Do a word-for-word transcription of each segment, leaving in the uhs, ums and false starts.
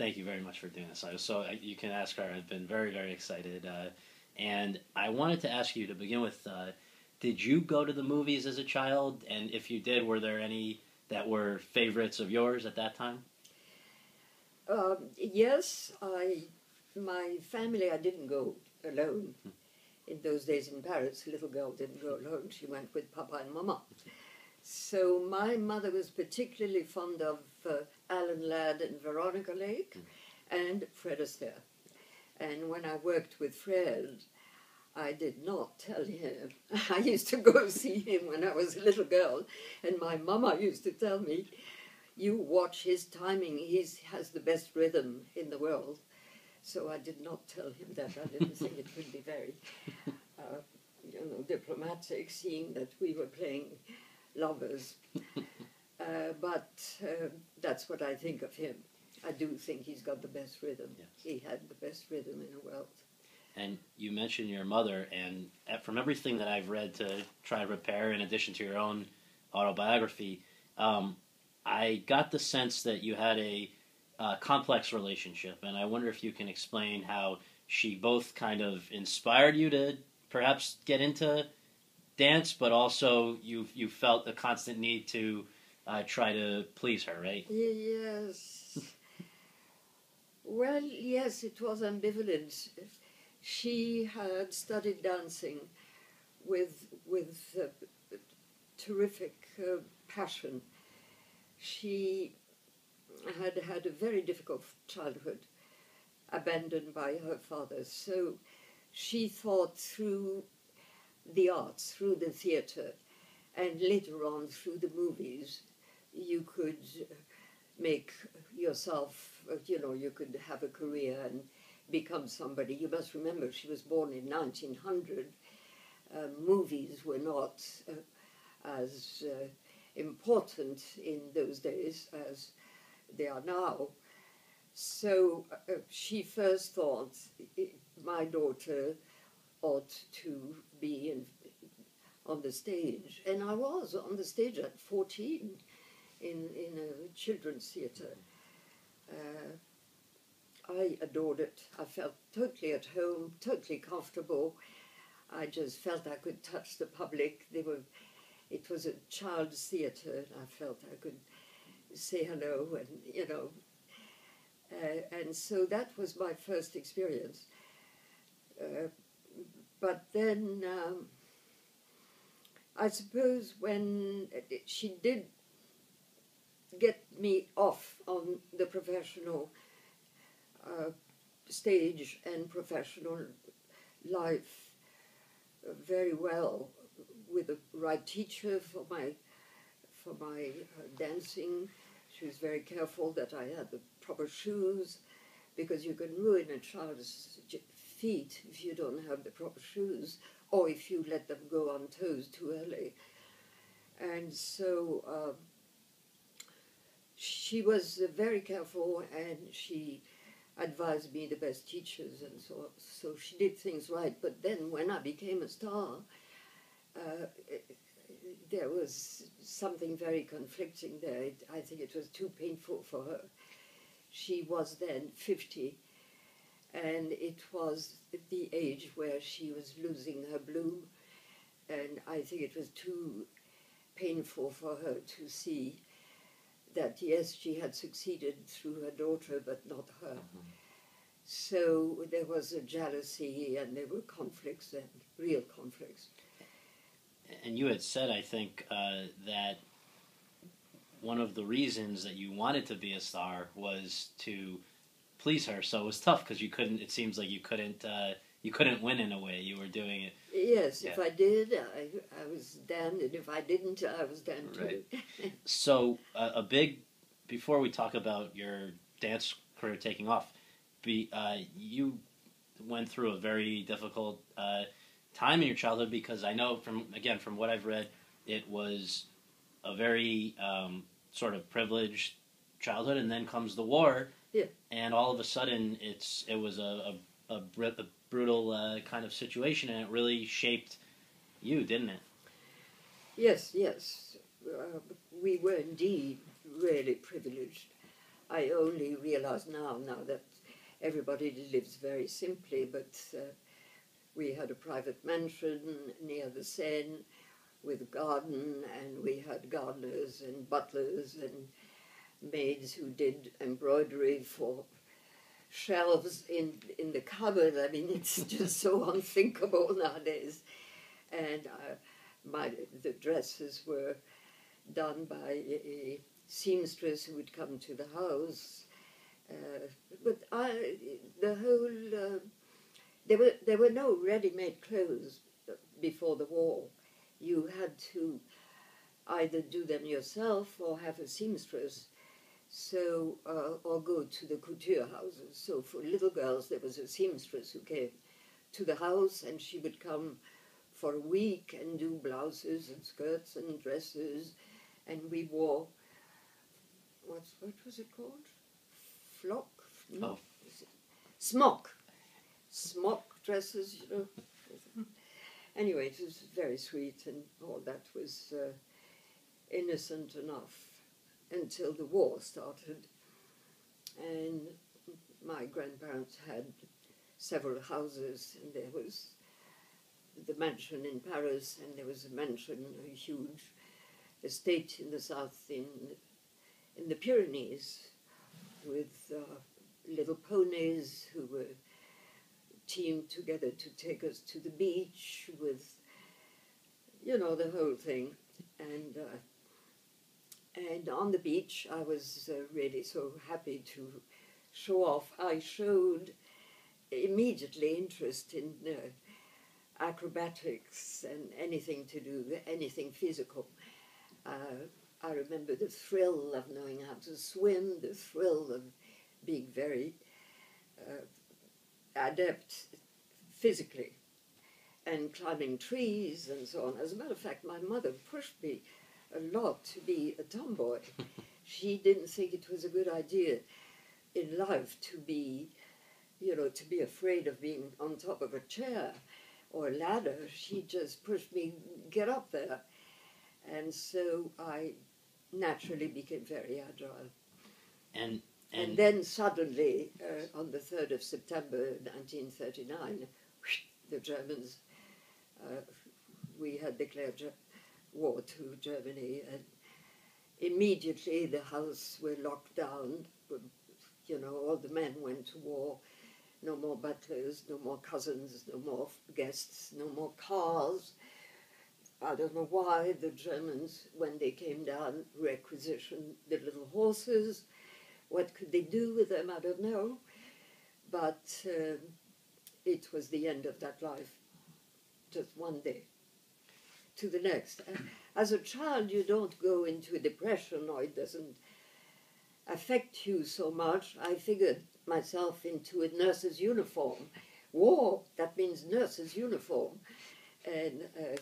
thank you very much for doing this. I was so you can ask her. I've been very very excited, uh, and I wanted to ask you to begin with. Uh, did you go to the movies as a child? And if you did, were there any that were favorites of yours at that time? Um, yes, I. My family, I didn't go alone. Hmm. In those days in Paris, a little girl didn't go alone. She went with Papa and Mama. So my mother was particularly fond of uh, Alan Ladd and Veronica Lake and Fred Astaire. And when I worked with Fred, I did not tell him. I used to go see him when I was a little girl, and my mama used to tell me, you watch his timing, he has the best rhythm in the world. So I did not tell him that. I didn't think it would be very, uh, you know, diplomatic, seeing that we were playing lovers. Uh, but uh, that's what I think of him. I do think he's got the best rhythm. Yes. He had the best rhythm in the world. And you mentioned your mother, and from everything that I've read to try to prepare, in addition to your own autobiography, um, I got the sense that you had a uh, complex relationship, and I wonder if you can explain how she both kind of inspired you to perhaps get into dance, but also you you felt a constant need to uh, try to please her, right? Yes. Well, yes, it was ambivalent. She had studied dancing with with uh, terrific uh, passion. She had had a very difficult childhood, abandoned by her father. So she thought through the arts, through the theatre, and later on through the movies, you could make yourself, you know, you could have a career and become somebody. You must remember she was born in nineteen hundred. Uh, movies were not uh, as uh, important in those days as they are now. So uh, she first thought, my daughter ought to be in, on the stage. And I was on the stage at fourteen in, in a children's theatre. Uh, I adored it. I felt totally at home, totally comfortable. I just felt I could touch the public. They were, it was a child's theatre, and I felt I could say hello, and you know. Uh, and so that was my first experience. Uh, but then, um, I suppose when she did get me off on the professional uh, stage and professional life uh, very well, with the right teacher for my for my uh, dancing. She was very careful that I had the proper shoes, because you can ruin a child's feet if you don't have the proper shoes, or if you let them go on toes too early. And so uh, she was uh, very careful, and she advised me the best teachers, and so so she did things right. But then when I became a star, uh, there was something very conflicting there. It, I think it was too painful for her. She was then fifty, and it was the age where she was losing her bloom, and I think it was too painful for her to see that, yes, she had succeeded through her daughter, but not her. Mm-hmm. So there was a jealousy, and there were conflicts, and real conflicts. And you had said, I think, uh, that one of the reasons that you wanted to be a star was to please her. So it was tough because you couldn't. It seems like you couldn't. Uh, you couldn't win in a way. You were doing it. Yes, yeah. If I did, I, I was damned, and if I didn't, I was damned right. too. So uh, a big. Before we talk about your dance career taking off, be uh, you went through a very difficult uh, time in your childhood, because I know from again from what I've read, it was a very um, sort of privileged childhood, and then comes the war, yeah. and all of a sudden it's it was a a, a, br- a brutal uh, kind of situation, and it really shaped you, didn't it? Yes, yes, uh, we were indeed really privileged. I only realize now, now that everybody lives very simply, but uh, we had a private mansion near the Seine with a garden, and we had gardeners and butlers and maids who did embroidery for shelves in in the cupboard. I mean, it's just so unthinkable nowadays. And uh, my the dresses were done by a, a seamstress who would come to the house. Uh, but I, the whole uh, there were there were no ready-made clothes before the war. You had to either do them yourself or have a seamstress. So, uh, or go to the couture houses. So for little girls, there was a seamstress who came to the house, and she would come for a week and do blouses and skirts and dresses, and we wore, what, what was it called? Flock? No. Oh. Smock. Smock dresses, you know. Anyway, it was very sweet, and all that was uh, innocent enough until the war started. And my grandparents had several houses, and there was the mansion in Paris, and there was a mansion, a huge estate in the south, in, in the Pyrenees, with uh, little ponies who were teamed together to take us to the beach with, you know, the whole thing. And uh, And on the beach, I was uh, really so happy to show off. I showed immediately interest in uh, acrobatics and anything to do with anything physical. Uh, I remember the thrill of knowing how to swim, the thrill of being very uh, adept physically, and climbing trees and so on. As a matter of fact, my mother pushed me a lot to be a tomboy. She didn't think it was a good idea in life to be, you know, to be afraid of being on top of a chair or a ladder. She just pushed me, get up there. And so I naturally became very agile. And and, and, then suddenly, uh, on the third of September nineteen thirty-nine, the Germans, uh, we had declared war to Germany, and immediately the house were locked down. You know, all the men went to war. No more butlers, no more cousins, no more guests, no more cars. I don't know why the Germans, when they came down, requisitioned the little horses. What could they do with them? I don't know. But uh, it was the end of that life, just one day to the next. As a child, you don't go into a depression, or it doesn't affect you so much. I figured myself into a nurse's uniform. War, that means nurse's uniform. And uh,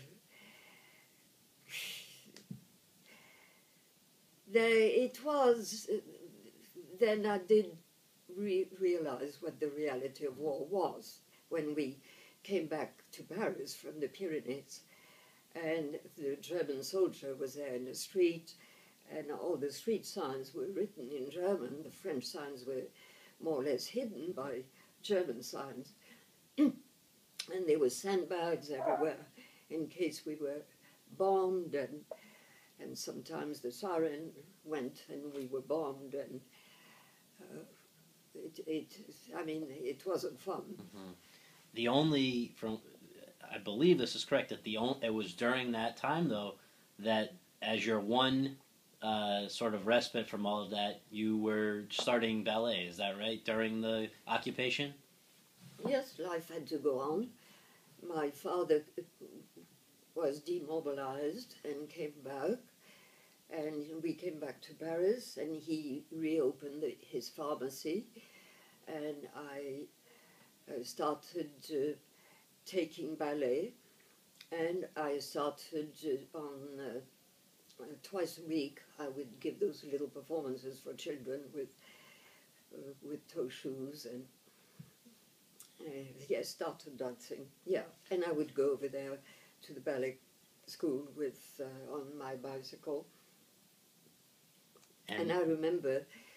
there it was, then I did re realize what the reality of war was when we came back to Paris from the Pyrenees. And the German soldier was there in the street, and all the street signs were written in German. The French signs were more or less hidden by German signs. And there were sandbags everywhere in case we were bombed, and, and sometimes the siren went and we were bombed, and uh, it, it, I mean, it wasn't fun. Mm-hmm. The only, from, I believe this is correct, that the only, it was during that time, though, that as your one uh, sort of respite from all of that, you were starting ballet, is that right, during the occupation? Yes, life had to go on. My father was demobilized and came back, and we came back to Paris, and he reopened the, his pharmacy, and I uh, started uh, taking ballet, and I started uh, on uh, uh, twice a week. I would give those little performances for children with uh, with toe shoes, and uh, yeah, started dancing. Yeah, and I would go over there to the ballet school with uh, on my bicycle. And, and I remember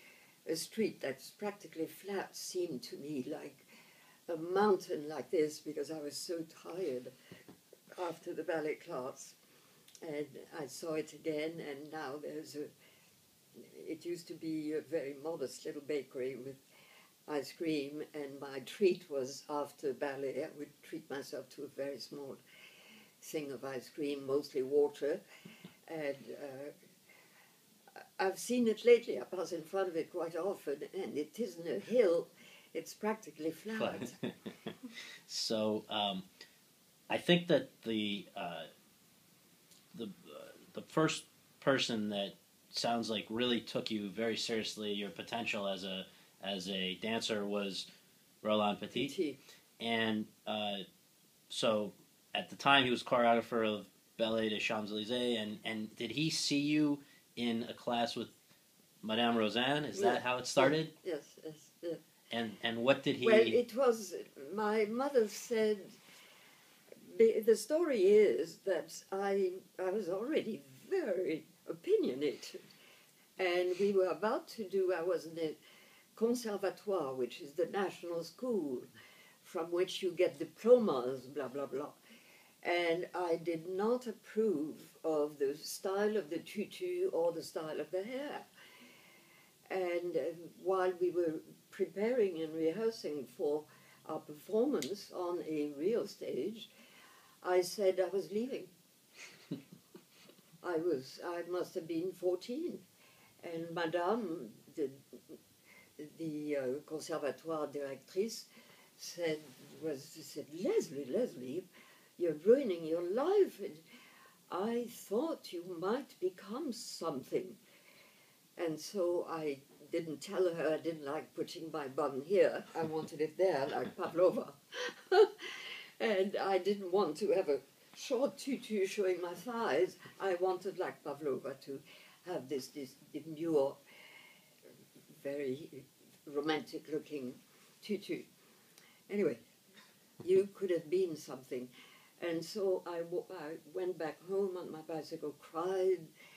a street that's practically flat seemed to me like a mountain like this, because I was so tired after the ballet class. And I saw it again, and now there's a, it used to be a very modest little bakery with ice cream, and my treat was after ballet, I would treat myself to a very small thing of ice cream, mostly water, and uh, I've seen it lately. I pass in front of it quite often, and it isn't a hill, it's practically flat. So um, I think that the uh, the uh, the first person that sounds like really took you very seriously, your potential as a as a dancer, was Roland Petit. Petit. And uh, so at the time he was choreographer of Ballet des Champs-Élysées, and, and did he see you in a class with Madame Rosanne? Is that Yeah. how it started? Yes, yes, yes. And and what did he... Well, it was, my mother said, the story is that I, I was already very opinionated, and we were about to do, I was in a conservatoire, which is the national school from which you get diplomas, blah, blah, blah. And I did not approve of the style of the tutu or the style of the hair. And uh, while we were preparing and rehearsing for our performance on a real stage, I said I was leaving. I was, I must have been fourteen. And Madame, the, the uh, conservatoire directrice, said, was, said, Leslie, Leslie, you're ruining your life. And I thought you might become something. And so I didn't tell her I didn't like putting my bun here. I wanted it there, like Pavlova. And I didn't want to have a short tutu showing my thighs. I wanted, like Pavlova, to have this, this demure, very romantic-looking tutu. Anyway, you could have been something. And so I, I went back home on my bicycle, cried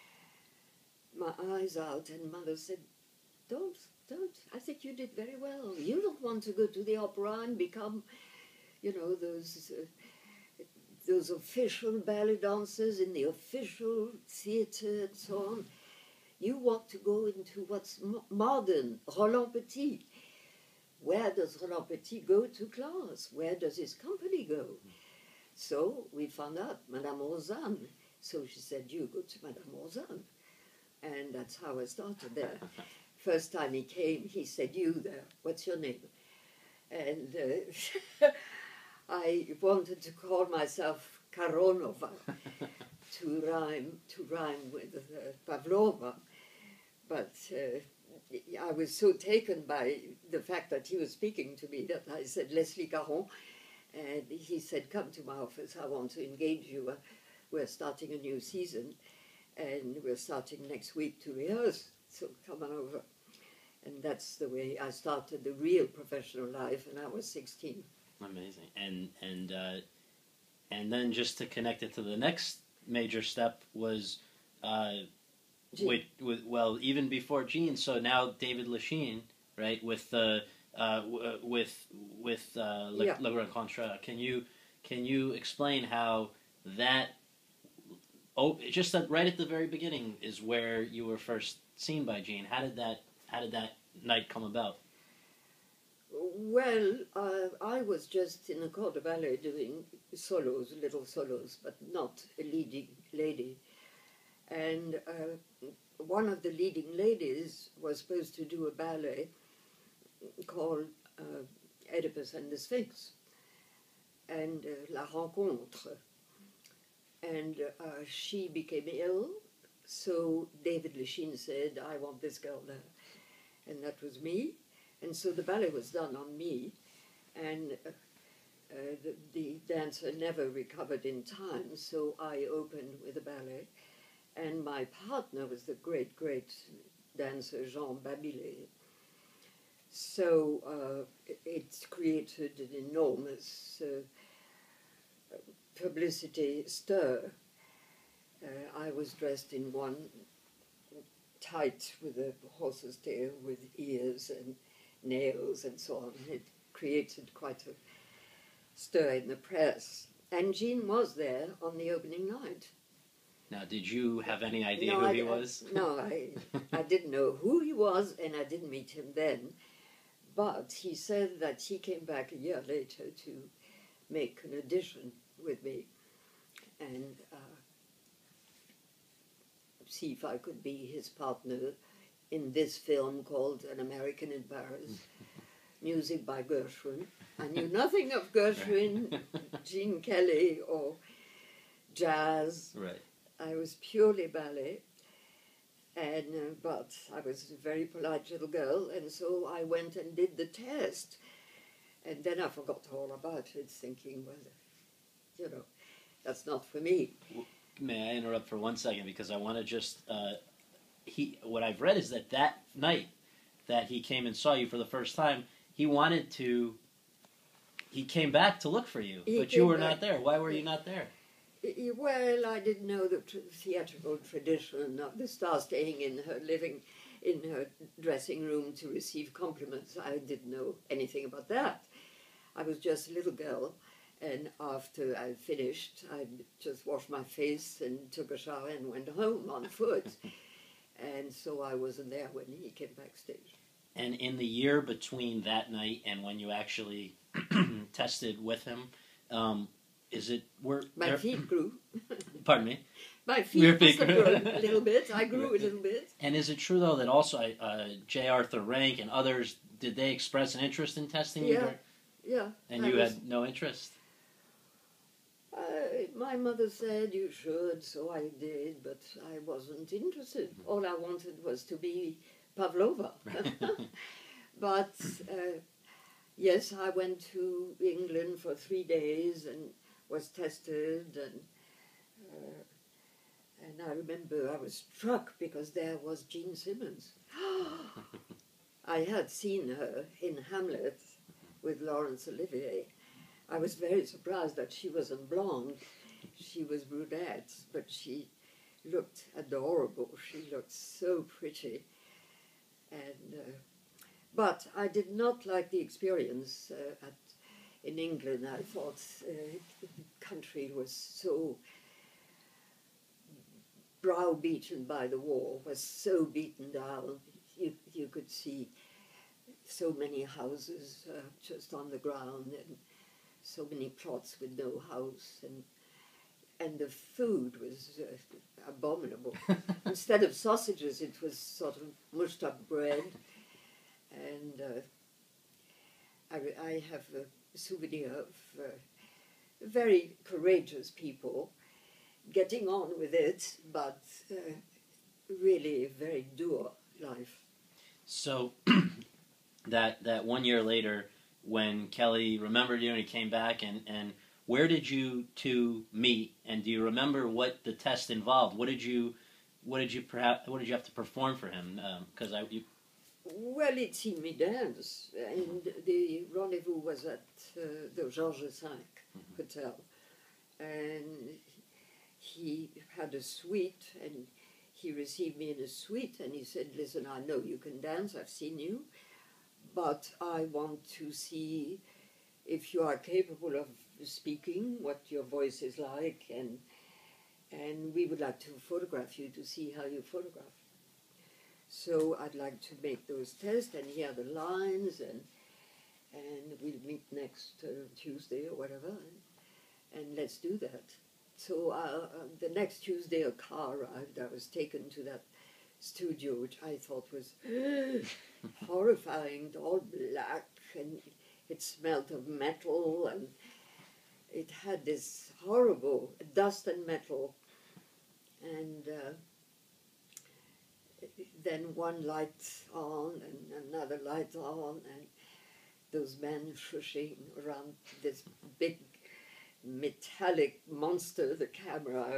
my eyes out, and Mother said, don't, don't, I think you did very well. You don't want to go to the opera and become, you know, those, uh, those official ballet dancers in the official theatre and so on. You want to go into what's mo modern, Roland Petit. Where does Roland Petit go to class? Where does his company go? So we found out, Madame Rosanne. So she said, you go to Madame Rosanne. And that's how I started there. First time he came, he said, you there, what's your name? And uh, I wanted to call myself Karonova to rhyme, to rhyme with uh, Pavlova. But uh, I was so taken by the fact that he was speaking to me that I said, Leslie Caron. And he said, come to my office, I want to engage you. We're starting a new season, and we're starting next week to rehearse, so come on over. And that's the way I started the real professional life, and I was sixteen. Amazing. And and uh, and then just to connect it to the next major step was, uh, with, with, well, even before Jean, so now David Lachine, right, with the... Uh, w with with uh, Le, yeah. Le Grand Contrat. Can you can you explain how that? Oh, just that right at the very beginning is where you were first seen by Jean. How did that How did that night come about? Well, uh, I was just in a corps de ballet doing solos, little solos, but not a leading lady. And uh, one of the leading ladies was supposed to do a ballet called uh, Oedipus and the Sphinx, and uh, La Rencontre. And uh, she became ill, so David Lachine said, I want this girl there. And that was me. And so the ballet was done on me, and uh, uh, the, the dancer never recovered in time, so I opened with a ballet. And my partner was the great, great dancer Jean Babillet. So uh, it created an enormous uh, publicity stir. Uh, I was dressed in one tight with a horse's tail with ears and nails and so on. It created quite a stir in the press. And Jean was there on the opening night. Now, did you have any idea no, who I, he was? I, no, I, I didn't know who he was, and I didn't meet him then. But he said that he came back a year later to make an audition with me and uh, see if I could be his partner in this film called An American in Paris, music by Gershwin. I knew nothing of Gershwin, Gene Kelly, or jazz. Right. I was purely ballet, and uh, but I was a very polite little girl, and so I went and did the test, and then I forgot all about it, thinking, well, you know, that's not for me. May I interrupt for one second, because I want to just uh, he what I've read is that that night that he came and saw you for the first time, he wanted to. He came back to look for you, He but you were back. not there. Why were you not there? Well, I didn't know the tr- theatrical tradition of the star staying in her living, in her dressing room to receive compliments. I didn't know anything about that. I was just a little girl, and after I finished, I just washed my face and took a shower and went home on foot. And so I wasn't there when he came backstage. And in the year between that night and when you actually tested with him, um, is it were My there, feet grew. Pardon me. My feet Your must feet have grew. grown a little bit. I grew a little bit. And is it true though that also uh, J. Arthur Rank and others, did they express an interest in testing you? Yeah, during- yeah. And I you was- had no interest. Uh, my mother said you should, so I did, but I wasn't interested. All I wanted was to be Pavlova. But uh, yes, I went to England for three days and was tested, and uh, and I remember I was struck because there was Jean Simmons. I had seen her in Hamlet with Laurence Olivier. I was very surprised that she wasn't blonde. She was brunette, but she looked adorable. She looked so pretty. And uh, but I did not like the experience uh, at, in England. I thought uh, the country was so browbeaten by the war, was so beaten down. You, you could see so many houses uh, just on the ground, and so many plots with no house, and and the food was uh, abominable. Instead of sausages, it was sort of mushed up bread. And uh, I, I have a souvenir of uh, very courageous people getting on with it, but uh, really a very dour life. So that that one year later, when Kelly remembered you and he came back, and, and where did you two meet? And do you remember what the test involved? What did you what did you perhaps what did you have to perform for him? Because um, I you, Well, he'd seen me dance, and the rendezvous was at uh, the Georges five Mhm. Hotel, and he had a suite, and he received me in a suite, and he said, listen, I know you can dance, I've seen you, but I want to see if you are capable of speaking, what your voice is like, and and we would like to photograph you to see how you photograph. So I'd like to make those tests and hear the lines, and and we'll meet next uh, Tuesday or whatever, and, and let's do that. So uh, uh, the next Tuesday a car arrived. I was taken to that studio, which I thought was horrifying, all black, and it smelled of metal, and it had this horrible dust and metal, and uh, then one light on and another light on, and those men shushing around this big metallic monster, the camera.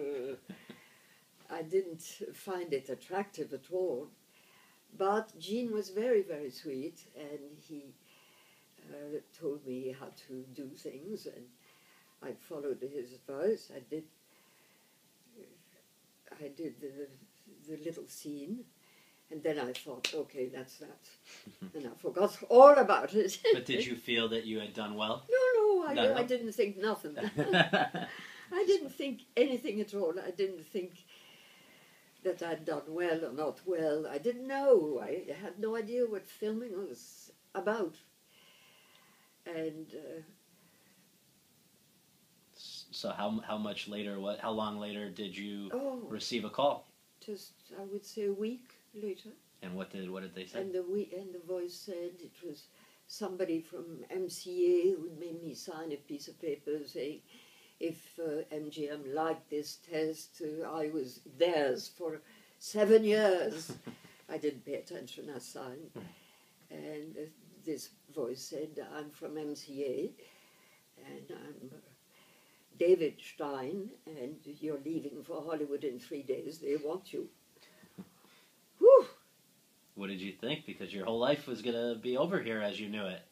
I didn't find it attractive at all. But Gene was very, very sweet, and he uh, told me how to do things, and I followed his advice. I did, I did the, the little scene, And then I thought, okay, that's that. And I forgot all about it. But did you feel that you had done well? No, no, I, No, no? I didn't think nothing. I didn't think anything at all. I didn't think that I'd done well or not well. I didn't know. I had no idea what filming was about. And uh, so how how much later, what how long later did you oh, receive a call? just I would say a week later. And what did what did they say? And the we and the voice said it was somebody from M C A who made me sign a piece of paper saying if uh, M G M liked this test, uh, I was theirs for seven years. I didn't pay attention, I signed. And uh, this voice said, I'm from M C A, and I'm uh, David Stein, and you're leaving for Hollywood in three days. They want you. Whew! What did you think? Because your whole life was going to be over here as you knew it.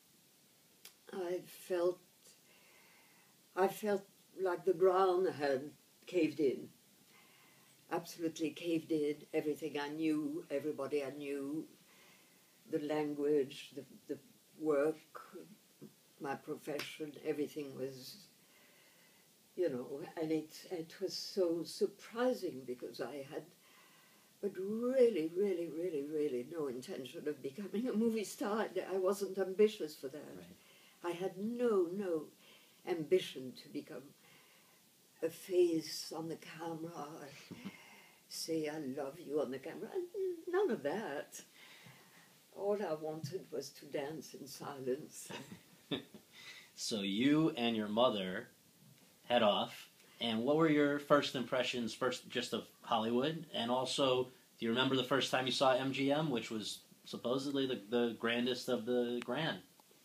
I felt, I felt like the ground had caved in. Absolutely caved in. Everything I knew, everybody I knew, the language, the, the work, my profession, everything was, you know, and it, it was so surprising because I had, but really, really, really, really no intention of becoming a movie star. I wasn't ambitious for that. Right. I had no, no ambition to become a face on the camera, say I love you on the camera. None of that. All I wanted was to dance in silence. So you and your mother head off, and what were your first impressions, first just of Hollywood, and also, do you remember the first time you saw M G M, which was supposedly the, the grandest of the grand?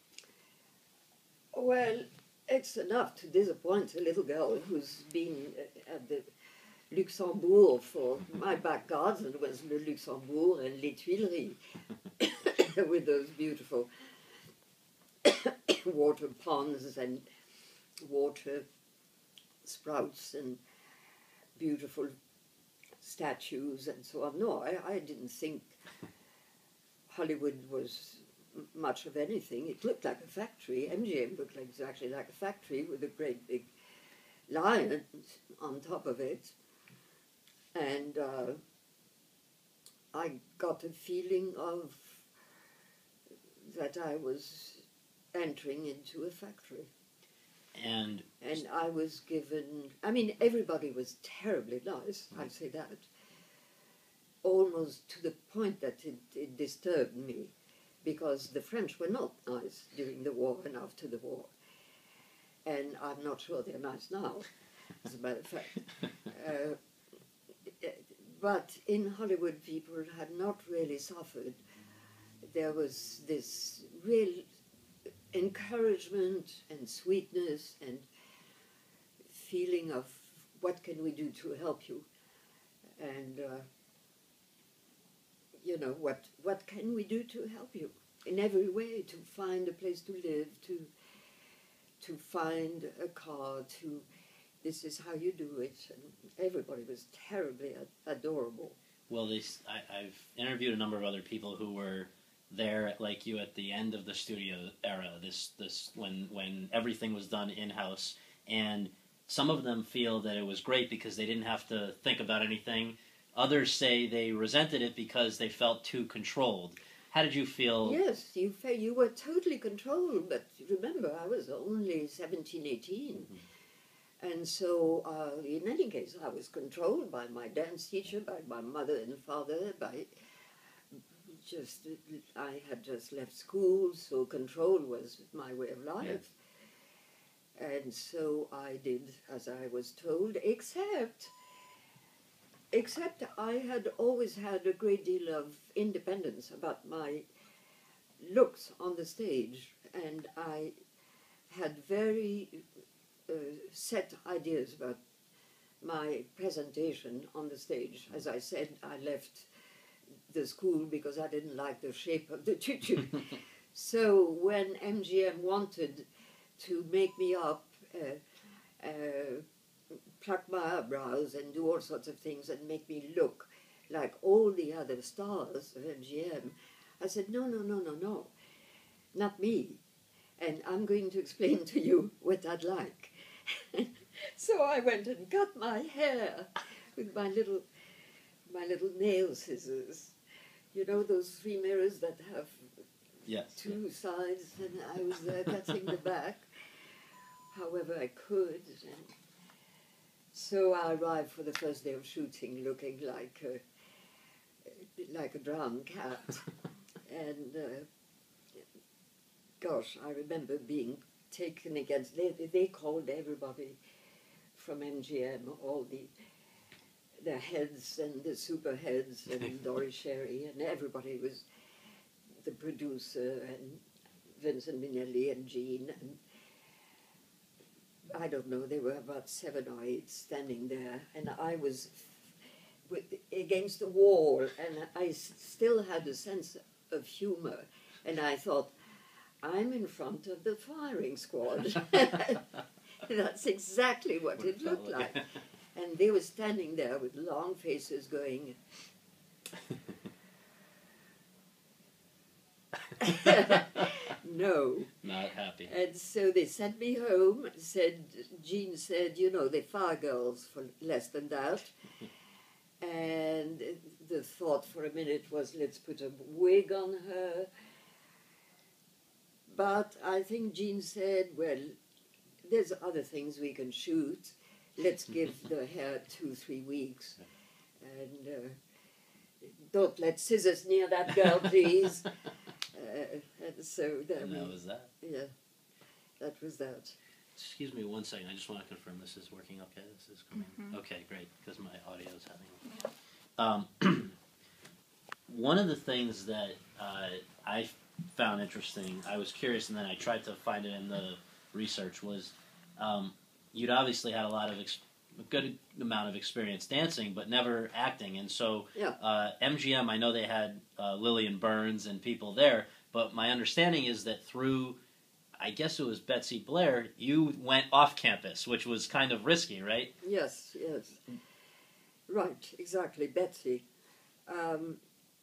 Well, it's enough to disappoint a little girl who's been at the Luxembourg for, my back garden was the Luxembourg and Les Tuileries, with those beautiful water ponds and water sprouts and beautiful statues and so on. No, I, I didn't think Hollywood was much of anything. It looked like a factory. M G M looked like exactly like a factory with a great big lion on top of it. And uh, I got a feeling of that I was entering into a factory. And and I was given, I mean, everybody was terribly nice, I'd say that, almost to the point that it, it disturbed me, because the French were not nice during the war and after the war. And I'm not sure they're nice now, as a matter of fact. Uh, but in Hollywood, people had not really suffered. There was this real encouragement and sweetness and feeling of what can we do to help you, and uh, you know, what what can we do to help you in every way, to find a place to live, to to find a car, to this is how you do it. And everybody was terribly ad adorable. Well, this, I, I've interviewed a number of other people who were there, like you, at the end of the studio era, this this when when everything was done in-house, and some of them feel that it was great because they didn't have to think about anything. Others say they resented it because they felt too controlled. How did you feel? Yes, you fe you were totally controlled, but remember, I was only seventeen, eighteen. Mm-hmm. And so, uh, in any case, I was controlled by my dance teacher, by my mother and father, by just, I had just left school, so control was my way of life. Yeah. And so I did as I was told, except, except I had always had a great deal of independence about my looks on the stage, and I had very uh, set ideas about my presentation on the stage. As I said, I left the school because I didn't like the shape of the tutu. So when M G M wanted to make me up, uh, uh, pluck my eyebrows and do all sorts of things and make me look like all the other stars of M G M. I said, no, no, no, no, no, not me. And I'm going to explain to you what I'd like. So I went and cut my hair with my little, my little nail scissors. You know those three mirrors that have yes, two yeah. sides, and I was there cutting the back, however I could. And so I arrived for the first day of shooting looking like a, like a drowned cat. And uh, gosh, I remember being taken against, they, they called everybody from M G M, all the the heads and the super heads and Doris Sherry, and everybody was the producer, and Vincent Minnelli and Jean, and I don't know, there were about seven or eight standing there, and I was with, against the wall, and I s- still had a sense of humor, and I thought, I'm in front of the firing squad. That's exactly what, what it looked like. And they were standing there with long faces going, no. Not happy. And so they sent me home, said, Jean said, you know, they fire girls for less than that. And the thought for a minute was, let's put a wig on her. But I think Jean said, well, there's other things we can shoot. Let's give the hair two, three weeks. And uh, don't let scissors near that girl, please. uh, and so that, and we, that was that. Yeah, that was that. Excuse me one second. I just want to confirm this is working okay. This is coming. Mm-hmm. Okay, great, because my audio is having... Um, one of the things that uh, I found interesting, I was curious, and then I tried to find it in the research, was um, you'd obviously had a lot of ex- a good amount of experience dancing, but never acting. And so Yeah. uh, M G M, I know they had uh, Lillian Burns and people there, but my understanding is that through, I guess it was Betsy Blair, you went off campus, which was kind of risky, right? Yes, yes. Right, exactly, Betsy. Um,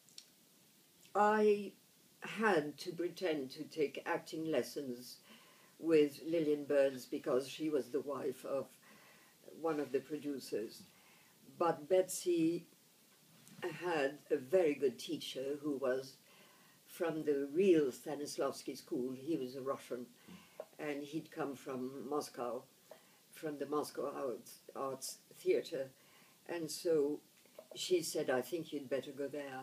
I had to pretend to take acting lessons with Lillian Burns because she was the wife of one of the producers. But Betsy had a very good teacher who was from the real Stanislavski school. He was a Russian, and he'd come from Moscow, from the Moscow Arts, Arts Theatre. And so she said, I think you'd better go there.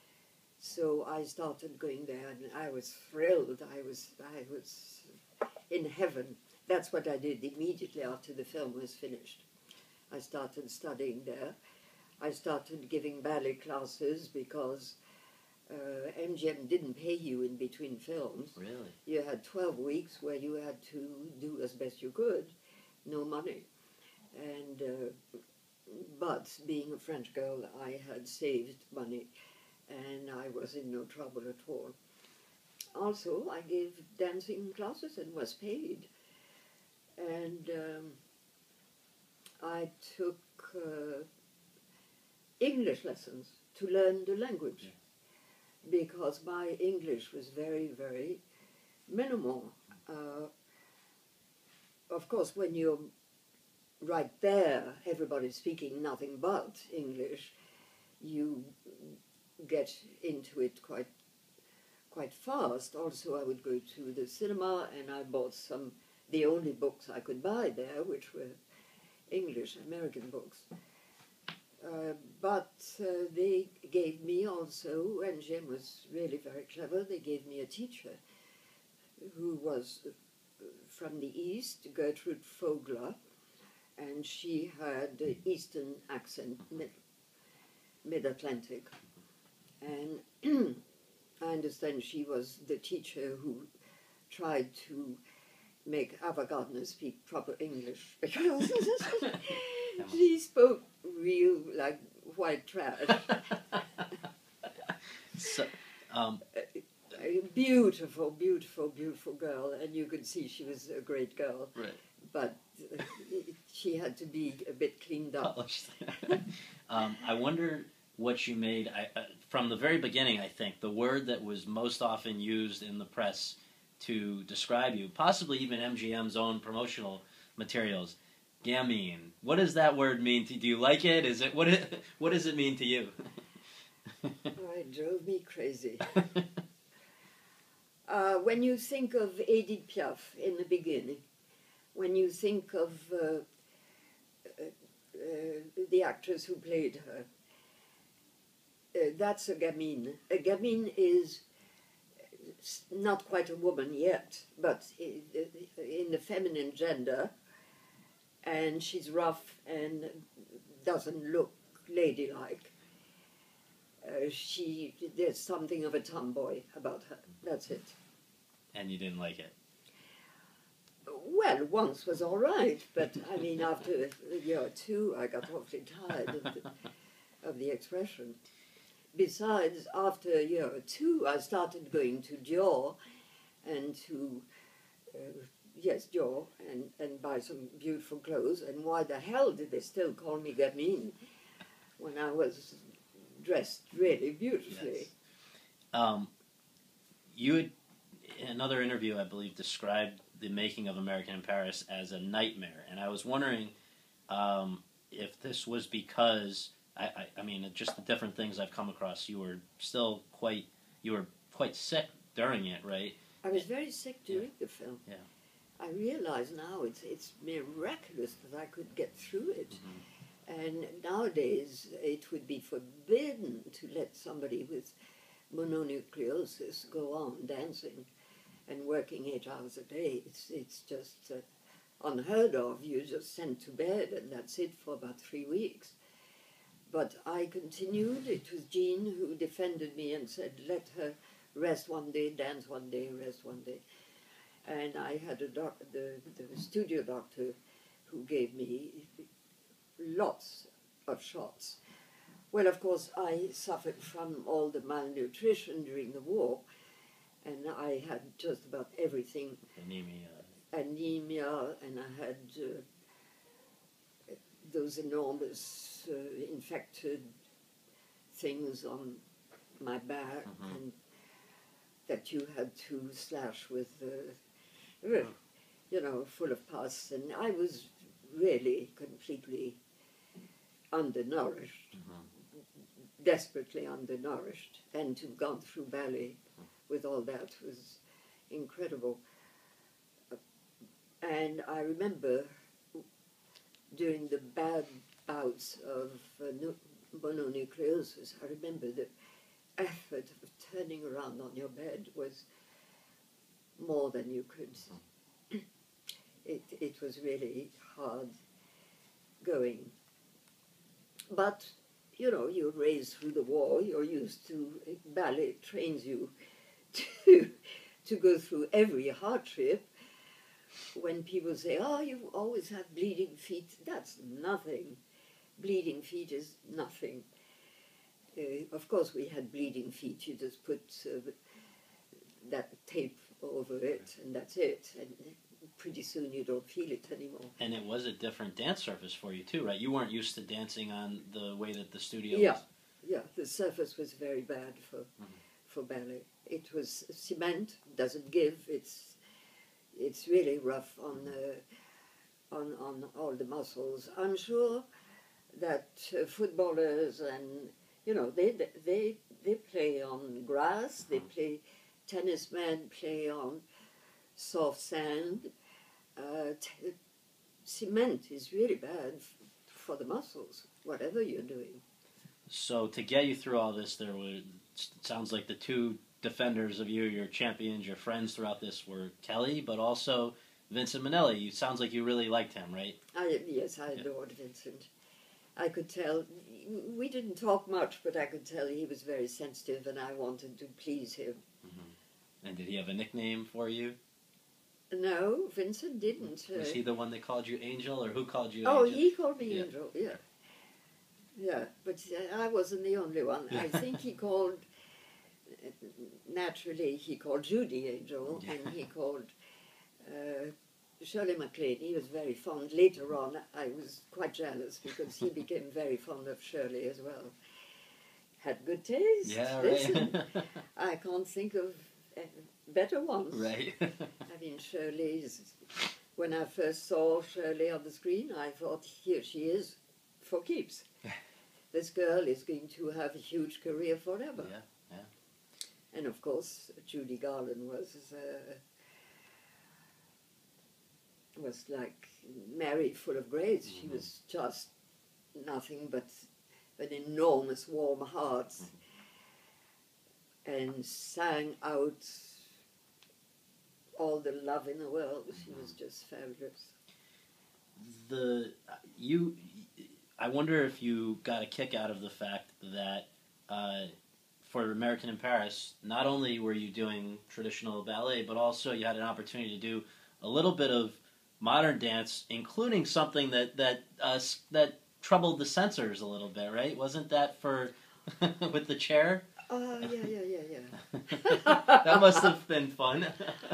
So I started going there, and I was thrilled. I was, I was in heaven. That's what I did immediately after the film was finished. I started studying there. I started giving ballet classes because uh, M G M didn't pay you in between films. Really? You had twelve weeks where you had to do as best you could, no money. And uh, but being a French girl, I had saved money, and I was in no trouble at all. Also, I gave dancing classes and was paid. And um, I took uh, English lessons to learn the language, yeah. Because my English was very, very minimal. Uh, of course, when you're right there, everybody's speaking nothing but English, you get into it quite quite fast. Also, I would go to the cinema, and I bought some, the only books I could buy there, which were English, American books. Uh, but uh, they gave me also, and Jim was really very clever, they gave me a teacher who was from the East, Gertrude Vogler, and she had an Eastern accent, mid, mid-Atlantic. And I understand she was the teacher who tried to make avant-gardeners speak proper English, because she spoke real, like, white trash. So, um, a beautiful, beautiful, beautiful girl, and you could see she was a great girl. Right. But she had to be a bit cleaned up. um, I wonder, what you made, I, uh, from the very beginning, I think, the word that was most often used in the press to describe you, possibly even M G M's own promotional materials, gamine. What does that word mean to you? Do you like it? Is it what? It, what does it mean to you? Oh, it drove me crazy. uh, when you think of Edith Piaf in the beginning, when you think of uh, uh, uh, the actress who played her, uh, that's a gamine. A gamine is not quite a woman yet, but in the feminine gender, and she's rough and doesn't look ladylike. Uh, she, there's something of a tomboy about her. That's it. And you didn't like it? Well, once was all right, but I mean, after a year or two, I got awfully tired of the, of the expression. Besides, after a year or two, I started going to Dior and to, uh, yes, Dior, and, and buy some beautiful clothes. And why the hell did they still call me gamine when I was dressed really beautifully? Yes. Um, you had, in another interview, I believe, described the making of American in Paris as a nightmare. And I was wondering um, if this was because... I, I, I mean, just the different things I've come across. You were still quite, you were quite sick during it, right? I was very sick during yeah. the film. Yeah. I realize now it's it's miraculous that I could get through it. Mm-hmm. And nowadays it would be forbidden to let somebody with mononucleosis go on dancing and working eight hours a day. It's it's just uh, unheard of. You're just sent to bed and that's it for about three weeks. But I continued. It was Jean who defended me and said, let her rest one day, dance one day, rest one day. And I had a doc the, the studio doctor who gave me lots of shots. Well, of course, I suffered from all the malnutrition during the war, and I had just about everything. Anemia. Anemia, and I had... Uh, those enormous uh, infected things on my back, mm-hmm. and that you had to slash with, uh, mm. you know, full of pus. And I was really completely undernourished, mm-hmm. desperately undernourished. And to have gone through ballet mm. with all that was incredible. Uh, and I remember during the bad bouts of uh, mononucleosis, I remember the effort of turning around on your bed was more than you could. It, it was really hard going. But, you know, you're raised through the war, you're used to, ballet trains you to, to go through every hardship. When people say, oh, you always have bleeding feet, that's nothing. Bleeding feet is nothing. Uh, of course we had bleeding feet, you just put uh, that tape over it and that's it. And pretty soon you don't feel it anymore. And it was a different dance surface for you too, right? You weren't used to dancing on the way that the studio yeah. was. Yeah, the surface was very bad for, mm-hmm. for ballet. It was cement, doesn't give, it's It's really rough on, uh, on on all the muscles. I'm sure that uh, footballers and, you know, they they they play on grass. They play, tennis men play on soft sand. Uh, t cement is really bad f for the muscles, whatever you're doing. So to get you through all this, there were, it sounds like the two defenders of you, your champions, your friends throughout this were Kelly, but also Vincent Minnelli. You sounds like you really liked him, right? I, yes, I adored yeah. Vincent. I could tell, we didn't talk much, but I could tell he was very sensitive and I wanted to please him. Mm-hmm. And did he have a nickname for you? No, Vincent didn't. Was he the one that called you Angel, or who called you oh, Angel? Oh, he called me yeah. Angel, yeah. Yeah, but I wasn't the only one. I think he called... Naturally, he called Judy Angel, yeah. and he called uh, Shirley MacLaine. He was very fond. Later on, I was quite jealous because he became very fond of Shirley as well. had good taste. Yeah, Listen, right. I can't think of uh, better ones. Right. I mean, Shirley's, when I first saw Shirley on the screen, I thought, here she is for keeps. This girl is going to have a huge career forever. Yeah, yeah. And of course, Judy Garland was uh, was like Mary full of grace. Mm-hmm. She was just nothing but an enormous warm heart, mm-hmm. and sang out all the love in the world. Mm-hmm. She was just fabulous. The you, I wonder if you got a kick out of the fact that uh, for American in Paris, not only were you doing traditional ballet, but also you had an opportunity to do a little bit of modern dance, including something that that uh, that troubled the censors a little bit, right? Wasn't that for with the chair? Uh, yeah, yeah, yeah, yeah. That must have been fun.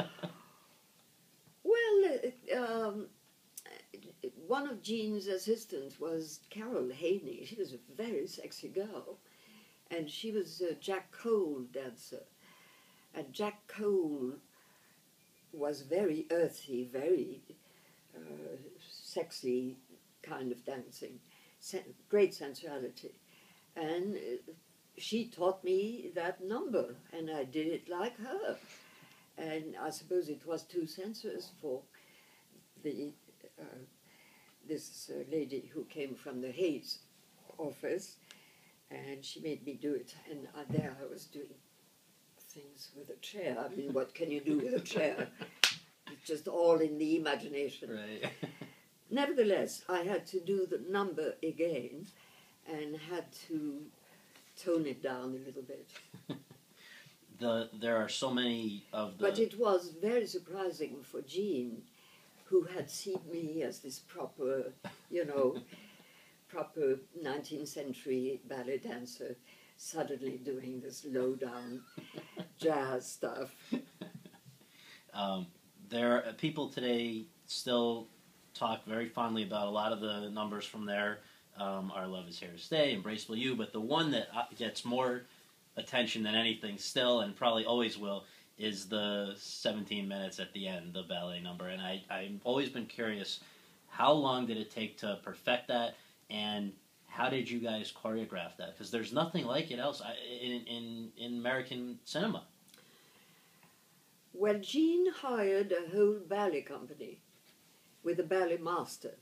Well, uh, um, one of Jean's assistants was Carol Haney. She was a very sexy girl, and she was a Jack Cole dancer. And Jack Cole was very earthy, very uh, sexy kind of dancing, Sen- great sensuality. And uh, she taught me that number, and I did it like her. And I suppose it was two censors for the uh, this uh, lady who came from the Hayes office, and she made me do it. And uh, there I was doing things with a chair. I mean, what can you do with a chair? It's just all in the imagination. Right. Nevertheless, I had to do the number again and had to tone it down a little bit. the There are so many of the... But it was very surprising for Jean, who had seen me as this proper, you know, proper nineteenth century ballet dancer, suddenly doing this low-down jazz stuff. Um, there are people today still talk very fondly about a lot of the numbers from there. Um, Our Love Is Here to Stay, Embrace Will You, but the one that gets more attention than anything still, and probably always will, is the seventeen minutes at the end, the ballet number. And I, I've always been curious, how long did it take to perfect that, and how did you guys choreograph that? Because there's nothing like it else in, in, in American cinema. Well, Jean hired a whole ballet company with a ballet master.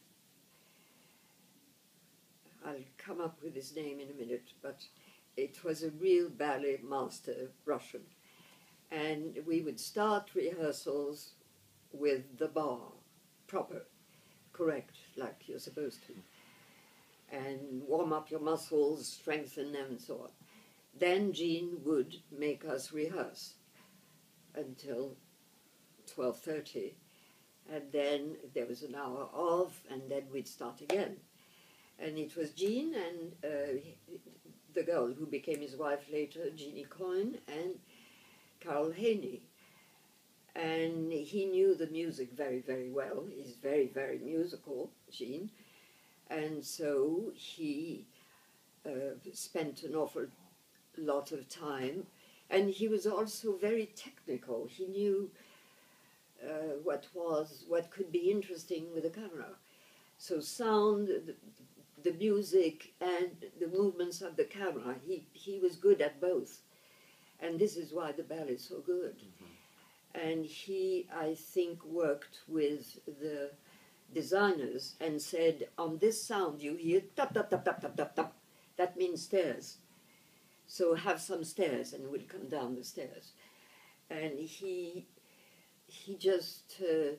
I'll come up with his name in a minute, but it was a real ballet master, Russian. And we would start rehearsals with the bar, proper, correct, like you're supposed to. And warm up your muscles, strengthen them, and so on. Then Jean would make us rehearse until twelve thirty. And then there was an hour off, and then we'd start again. And it was Jean and uh, the girl who became his wife later, Jeannie Coyne, and Carol Haney. And he knew the music very, very well. He's very, very musical, Jean. And so he uh, spent an awful lot of time. And he was also very technical. He knew uh, what was, what could be interesting with a camera. So sound, the, the music, and the movements of the camera, he, he was good at both. And this is why the ballet is so good. Mm-hmm. And he, I think, worked with the designers and said, on this sound you hear tap, tap, tap, tap, tap, tap, tap. That means stairs. So have some stairs, and we'll come down the stairs. And he, he just, uh,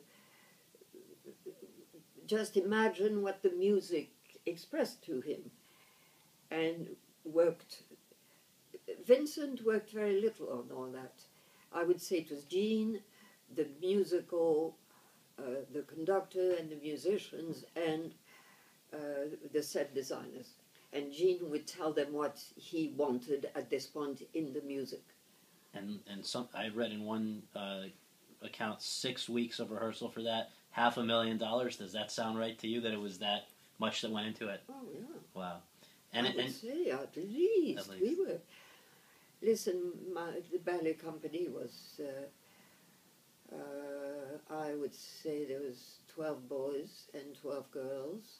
just imagined what the music expressed to him, and worked. Vincent worked very little on all that. I would say it was Jean, the musical, uh, the conductor and the musicians, and uh, the set designers. And Jean would tell them what he wanted at this point in the music. And and some I read in one uh, account six weeks of rehearsal for that, half a million dollars. Does that sound right to you? That it was that much that went into it? Oh yeah. Wow. And, I it, would and say at least, at least. we were. Listen, my, the ballet company was, uh, uh, I would say there was twelve boys and twelve girls,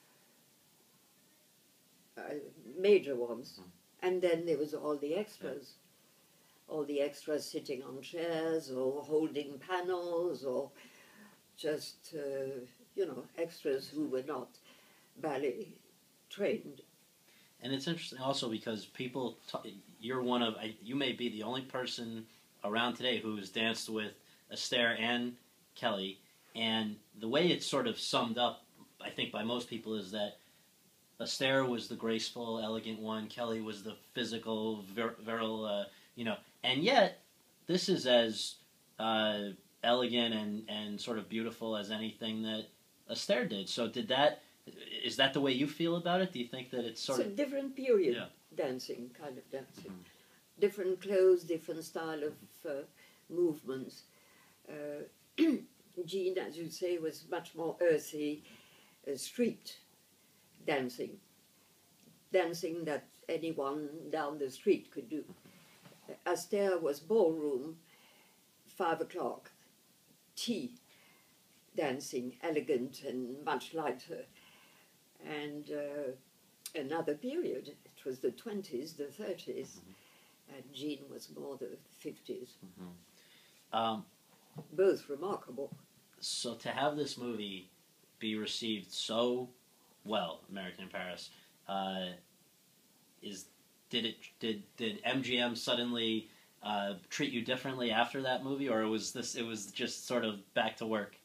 uh, major ones, mm. and then there was all the extras. Yeah. All the extras sitting on chairs or holding panels or just, uh, you know, extras who were not ballet trained. And it's interesting also because people, t- you're one of, you may be the only person around today who's danced with Astaire and Kelly, and the way it's sort of summed up, I think, by most people is that Astaire was the graceful, elegant one, Kelly was the physical, vir- virile, uh, you know, and yet this is as uh, elegant and, and sort of beautiful as anything that Astaire did. So did that... Is that the way you feel about it? Do you think that it's sort it's of... a different period yeah. dancing, kind of dancing. Mm-hmm. Different clothes, different style of uh, movements. Uh, Jean, as you say, was much more earthy, uh, street dancing. Dancing that anyone down the street could do. Uh, Astaire was ballroom, five o'clock, tea dancing, elegant and much lighter. And uh, another period, it was the twenties, the thirties, mm-hmm. and Jean was more the fifties. Mm-hmm. Um, Both remarkable. So to have this movie be received so well, American in Paris, uh, is did it did did M G M suddenly uh, treat you differently after that movie, or was this it was just sort of back to work?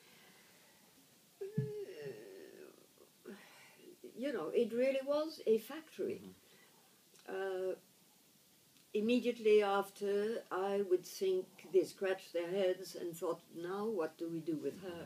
You know, it really was a factory. Mm-hmm. uh, immediately after, I would think they scratched their heads and thought, now what do we do with her?